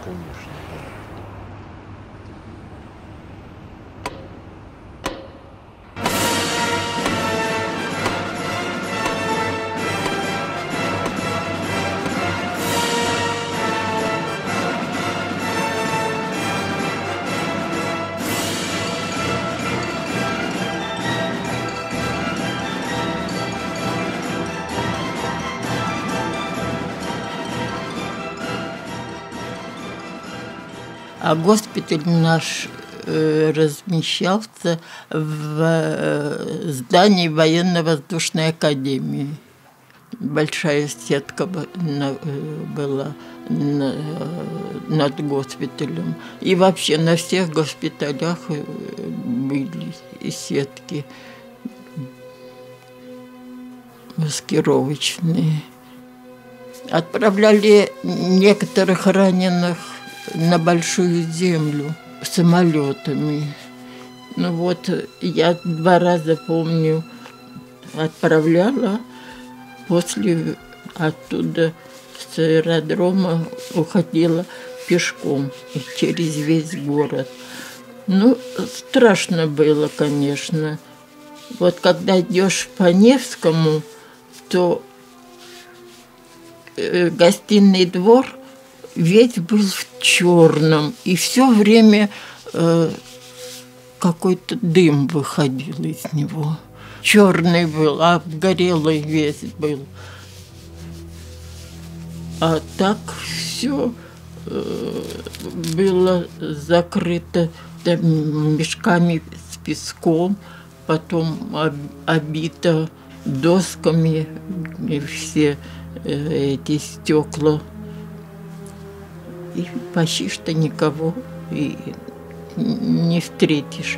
А госпиталь наш размещался в здании военно-воздушной академии. Большая сетка была над госпиталем. И вообще на всех госпиталях были сетки маскировочные. Отправляли некоторых раненых на Большую Землю самолетами. Ну вот, я 2 раза, помню, отправляла, после оттуда с аэродрома уходила пешком через весь город. Ну, страшно было, конечно. Вот когда идешь по Невскому, то гостиный двор весь был в черном, и все время какой-то дым выходил из него. Черный был, обгорелый весь был. А так все было закрыто мешками с песком, потом обито досками все эти стекла. И почти что никого и не встретишь.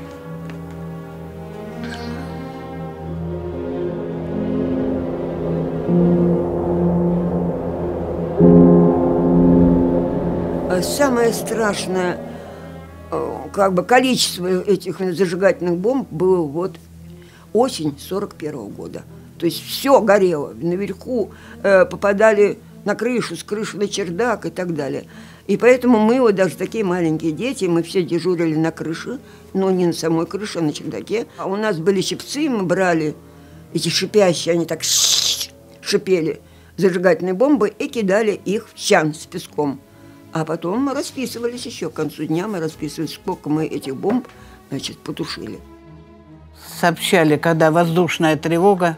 Самое страшное количество этих зажигательных бомб было вот осень 1941 года. То есть все горело. Наверху попадали на крышу, с крыши на чердак и так далее. И поэтому мы, вот даже такие маленькие дети, мы все дежурили на крыше, но не на самой крыше, а на чердаке. А у нас были щипцы, мы брали эти шипящие, они так шипели, зажигательные бомбы, и кидали их в чан с песком. А потом мы расписывались еще, к концу дня мы расписывались, сколько мы этих бомб, значит, потушили. Сообщали, когда воздушная тревога.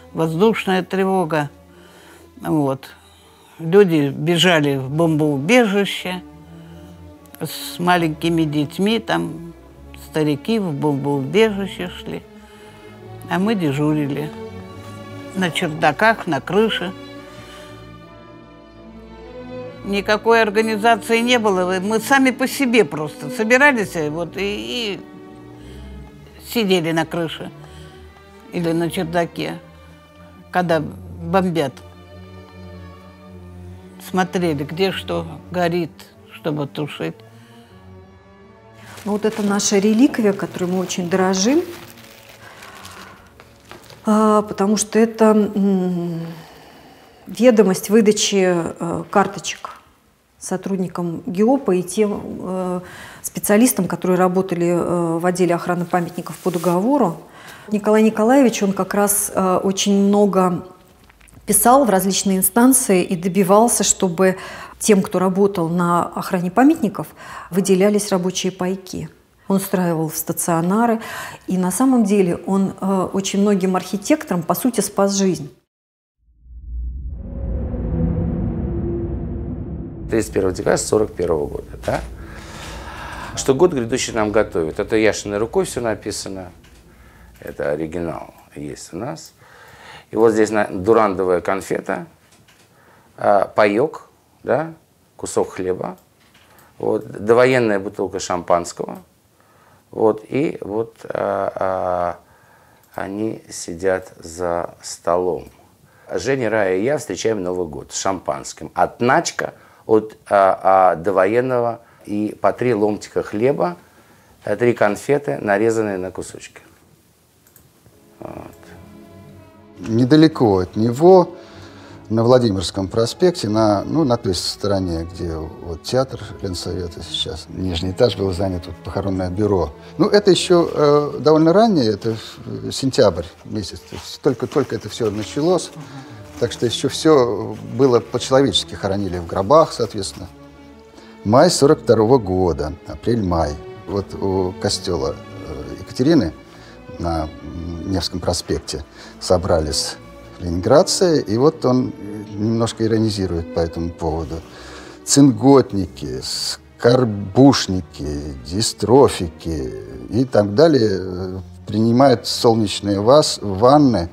Вот. Люди бежали в бомбоубежище с маленькими детьми, там старики в бомбоубежище шли. А мы дежурили на чердаках, на крыше. Никакой организации не было. Мы сами по себе просто собирались вот, и сидели на крыше или на чердаке, когда бомбят. Смотрели, где что горит, чтобы тушить. Ну, вот это наша реликвия, которой мы очень дорожим, потому что это ведомость выдачи карточек сотрудникам ГИОПа и тем специалистам, которые работали в отделе охраны памятников по договору. Николай Николаевич, он как раз очень много писал в различные инстанции и добивался, чтобы тем, кто работал на охране памятников, выделялись рабочие пайки. Он устраивал стационары, и на самом деле он очень многим архитекторам, по сути, спас жизнь. 31 декабря 1941 года, да? Что год грядущий нам готовит. Это Яшиной рукой все написано. Это оригинал есть у нас. И вот здесь дурандовая конфета, паёк, да, кусок хлеба, вот, довоенная бутылка шампанского, вот, и вот они сидят за столом. Женя, Рая и я встречаем Новый год с шампанским. Отначка от довоенного и по 3 ломтика хлеба, 3 конфеты, нарезанные на кусочки. Вот. Недалеко от него, на Владимирском проспекте, на той стороне, где вот театр Ленсовета сейчас, нижний этаж был занят, вот, похоронное бюро. Ну, это еще довольно ранее, это сентябрь месяц, только это все началось, так что еще все было по-человечески, хоронили в гробах, соответственно. Май 1942 года, апрель-май, вот у костела Екатерины на Невском проспекте собрались ленинградцы, и вот он немножко иронизирует по этому поводу. Цинготники с карбушники, дистрофики и так далее принимают солнечные ванны.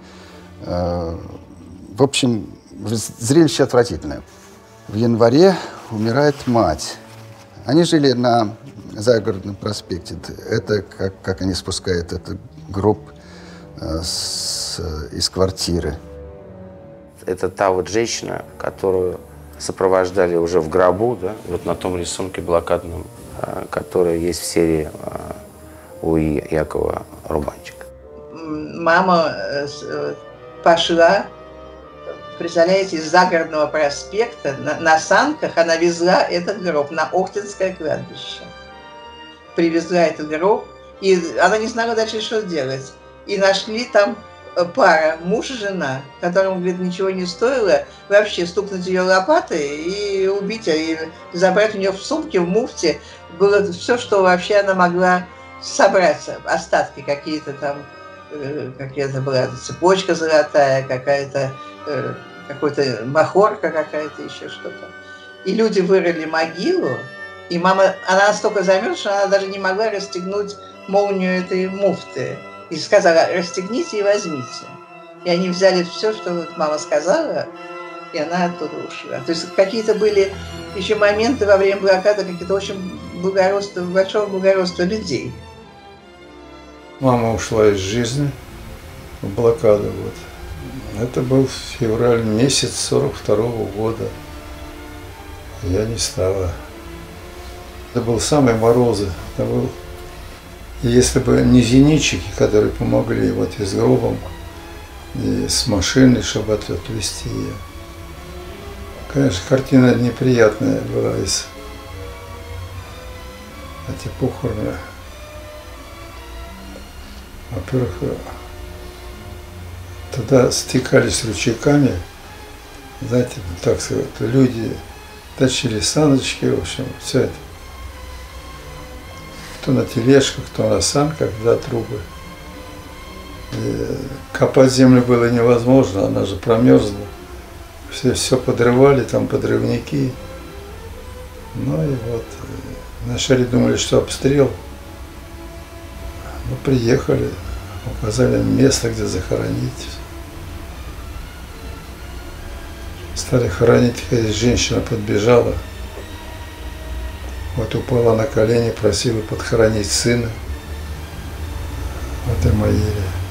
В общем, зрелище отвратительное. В январе умирает мать. Они жили на Загородном проспекте. Это как они спускают этот гроб из квартиры. Это та вот женщина, которую сопровождали уже в гробу, да, вот на том рисунке блокадном, который есть в серии у Якова Рубанчика. Мама пошла, представляете, из Загородного проспекта на санках она везла этот гроб на Охтинское кладбище. Привезла этот гроб, и она не знала дальше, что делать. И нашли там пара, муж и жена, которому, говорит, ничего не стоило вообще стукнуть ее лопатой и убить ее, и забрать у нее в сумке, в муфте было все, что вообще она могла собрать, остатки какие-то там, какая-то была цепочка золотая, какая-то, какой-то махорка какая-то, еще что-то. И люди вырыли могилу, и мама, она настолько замерзла, что она даже не могла расстегнуть молнию этой муфты. И сказала: расстегните и возьмите. И они взяли все, что вот мама сказала, и она оттуда ушла. То есть какие-то были еще моменты во время блокады, какие-то очень большого благородства людей. Мама ушла из жизни в блокаду. Вот. Это был февраль месяц 42-го года. Я не стала. Это был самый морозы. Это был... И если бы не зенитчики, которые помогли вот и с гробом, и с машиной, чтобы отвезти ее. Конечно, картина неприятная была из эти похороны. Во-первых, тогда стекались ручейками, знаете, так сказать, люди тащили саночки, в общем, все это. Кто на тележках, кто на санках, да, трубы. И копать землю было невозможно, она же промерзла. Все подрывали, там подрывники. Ну и вот, вначале думали, что обстрел. Ну, приехали, указали место, где захоронить. Стали хоронить, когда женщина подбежала. Вот упала на колени, просила подхоронить сына в этой могиле.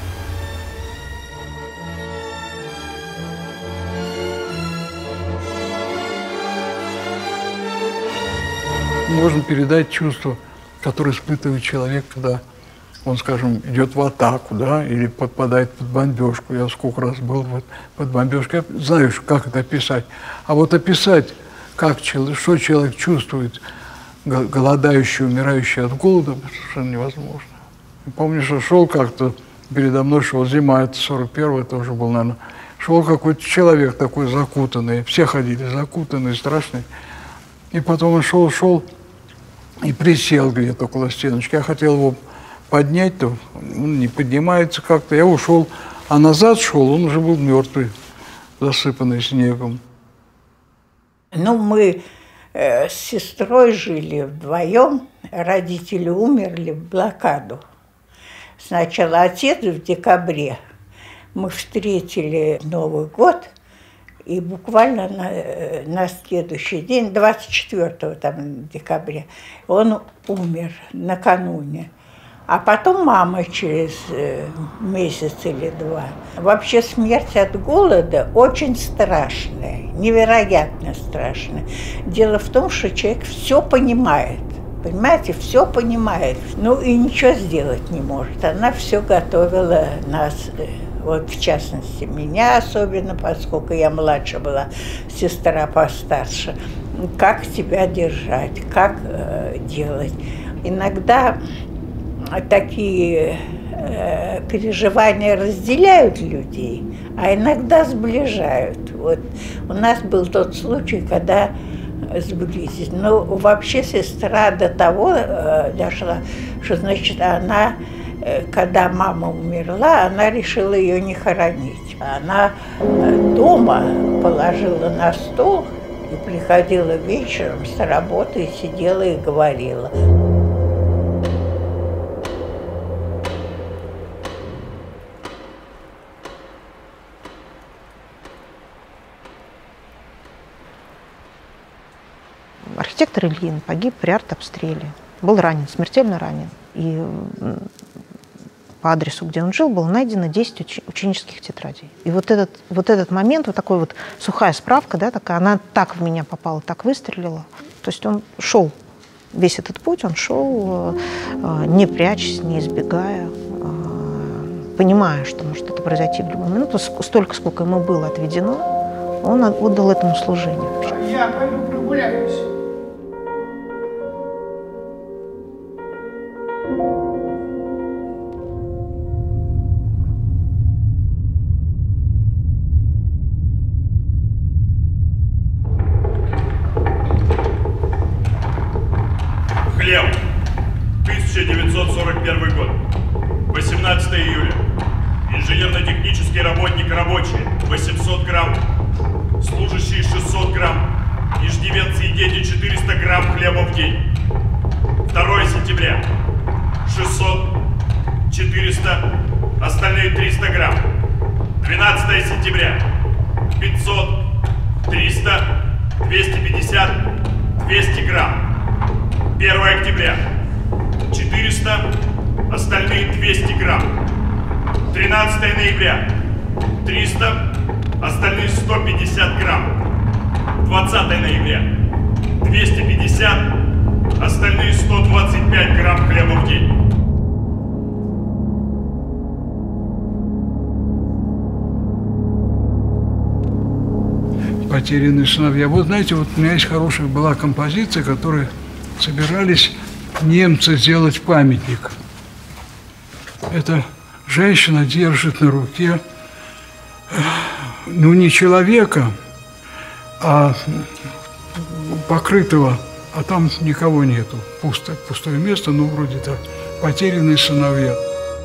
Можно передать чувство, которое испытывает человек, когда он, скажем, идет в атаку, да, или подпадает под бомбежку. Я сколько раз был под бомбежкой, я знаю, как это описать. А вот описать, что человек чувствует, голодающий, умирающий от голода, совершенно невозможно. Помню, что шел как-то, передо мной шел зима, это 41-й, это уже был, наверное, шел какой-то человек такой закутанный, все ходили закутанные, страшные. И потом он шел и присел где-то около стеночки. Я хотел его поднять-то, он не поднимается как-то. Я ушел, а назад шел, он уже был мертвый, засыпанный снегом. Ну, мы с сестрой жили вдвоем, родители умерли в блокаду. Сначала отец в декабре, мы встретили Новый год, и буквально на следующий день, 24 декабря, он умер накануне. А потом мама через месяц или два. Вообще смерть от голода очень страшная, невероятно страшная. Дело в том, что человек все понимает, понимаете, все понимает, ну и ничего сделать не может. Она все готовила нас, вот в частности меня особенно, поскольку я младше была, сестра постарше, как себя держать, как делать. Иногда такие переживания разделяют людей, а иногда сближают. Вот у нас был тот случай, когда сблизились. Но вообще сестра до того дошла, что, значит, она, когда мама умерла, она решила ее не хоронить. Она дома положила на стол И приходила вечером с работы, сидела и говорила. Архитектор Ильин погиб при артобстреле. Был ранен, смертельно ранен. И по адресу, где он жил, было найдено 10 ученических тетрадей. И вот этот момент, вот такой вот сухая справка, да, такая, она так в меня попала, так выстрелила. То есть он шел, весь этот путь он шел, не прячась, не избегая, понимая, что может это произойти в любой момент. Столько, сколько ему было отведено, он отдал этому служению. Я пойду прогуляюсь. Хлеб. 1941 год. 18 июля. Инженерно-технический работник рабочий 800 грамм. Служащие 600 грамм. Иждивенцы и дети 400 грамм хлеба в день. 2 сентября. 600, 400, остальные 300 грамм. 12 сентября. 500, 300, 250, 200 грамм. 1 октября. 400, остальные 200 грамм. 13 ноября. 300, остальные 150 грамм. 20 ноября. 250, остальные 125 грамм хлеба в день. Потерянные сыновья. Вот знаете, вот у меня есть хорошая была композиция, которой собирались немцы сделать памятник. Эта женщина держит на руке, ну, не человека, а покрытого, а там никого нету. Пустое место, ну, вроде так. Потерянные сыновья.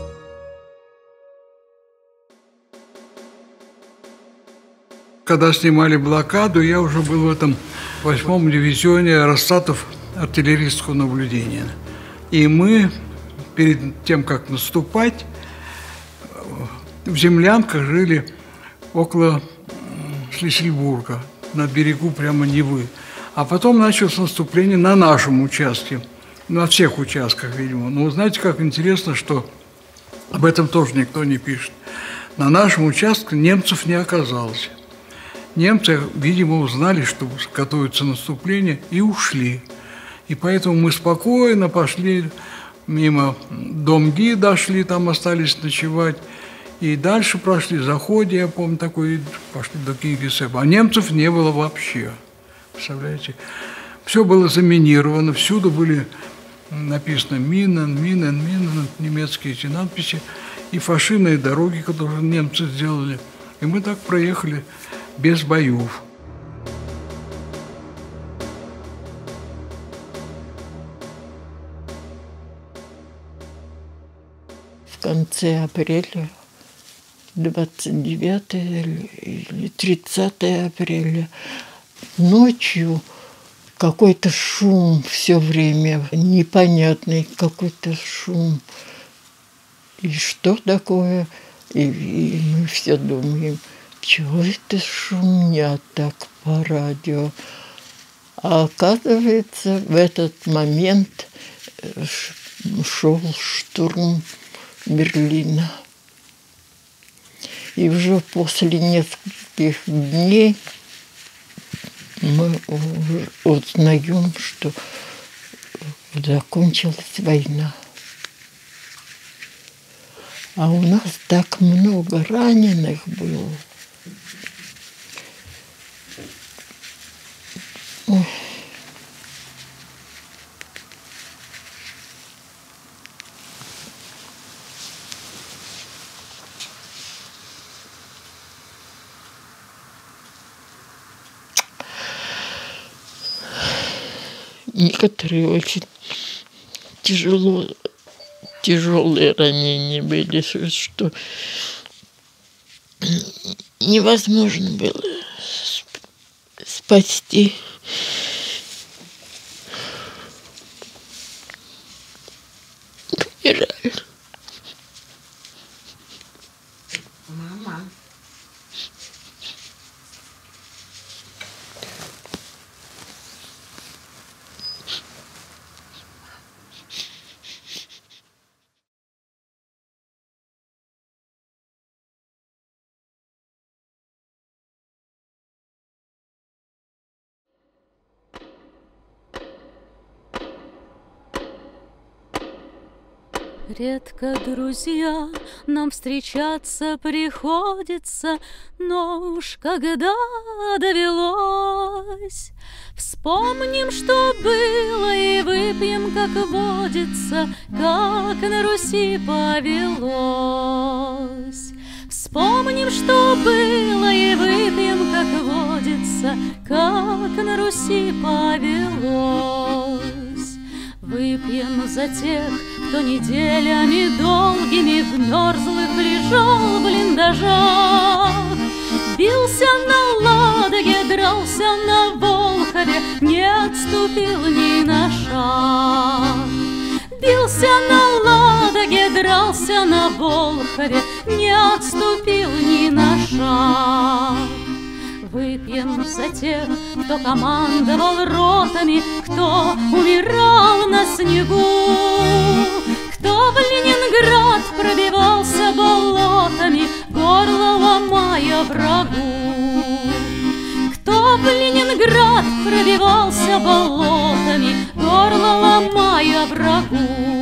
Когда снимали блокаду, я уже был в этом 8-м дивизионе Россатов артиллерийского наблюдения. И мы, перед тем, как наступать, в землянках жили около Шлиссельбурга, на берегу прямо Невы. А потом началось наступление на нашем участке, на всех участках, видимо. Но знаете, как интересно, что об этом тоже никто не пишет. На нашем участке немцев не оказалось. Немцы, видимо, узнали, что готовится наступление, и ушли. И поэтому мы спокойно пошли мимо Домги, дошли, там остались ночевать. И дальше прошли Заходе, я помню, такой, пошли до Кингисеппа. А немцев не было вообще. Представляете? Все было заминировано, всюду были написано «Минен», немецкие эти надписи, и фашинные дороги, которые немцы сделали. И мы так проехали без боев. В конце апреля, 29 или 30 апреля, ночью какой-то шум все время, непонятный какой-то шум. И что такое? И мы все думаем, чего это шумят так по радио? А оказывается, в этот момент шел штурм Берлина. И уже после нескольких дней мы узнаем, что закончилась война. А у нас так много раненых было. Ой. Некоторые очень тяжелые ранения были, что невозможно было спасти. Умирали. Мама. Редко, друзья, нам встречаться приходится, но уж когда довелось, вспомним, что было, и выпьем, как водится, как на Руси повелось. Вспомним, что было, и выпьем, как водится, как на Руси повелось. Выпьем за тех, кто неделями долгими в мерзлых лежал в блиндажах, бился на Ладоге, дрался на Волхове, не отступил ни на шаг. Бился на Ладоге, дрался на Волхове, не отступил ни на шаг. Выпьем за тех, кто командовал ротами, кто умирал на снегу, кто в Ленинград пробивался болотами, горло ломая врагу. Кто в Ленинград пробивался болотами, горло ломая врагу.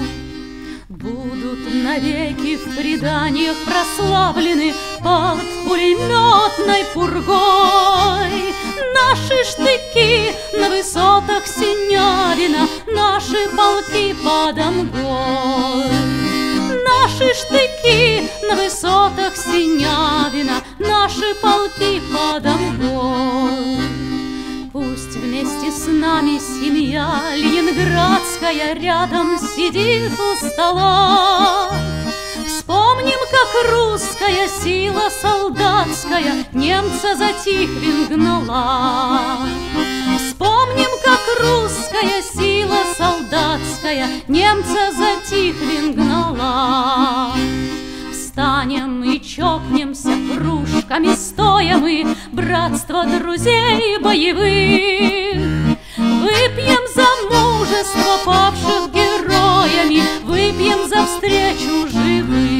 Будут навеки в преданиях прославлены под пулеметной пургой наши штыки на высотах Синявина, наши полки под Амгой. Наши штыки на высотах Синявина, наши полки под Амгой. Пусть вместе с нами семья ленинградская рядом сидит у стола. Вспомним, как русская сила солдатская немца за Тихвин гнала. Вспомним, как русская сила солдатская немца за Тихвин гнала. Встанем и чокнемся кружками, стоя мы, братство друзей боевых. Выпьем за мужество павших героями, выпьем за встречу живых.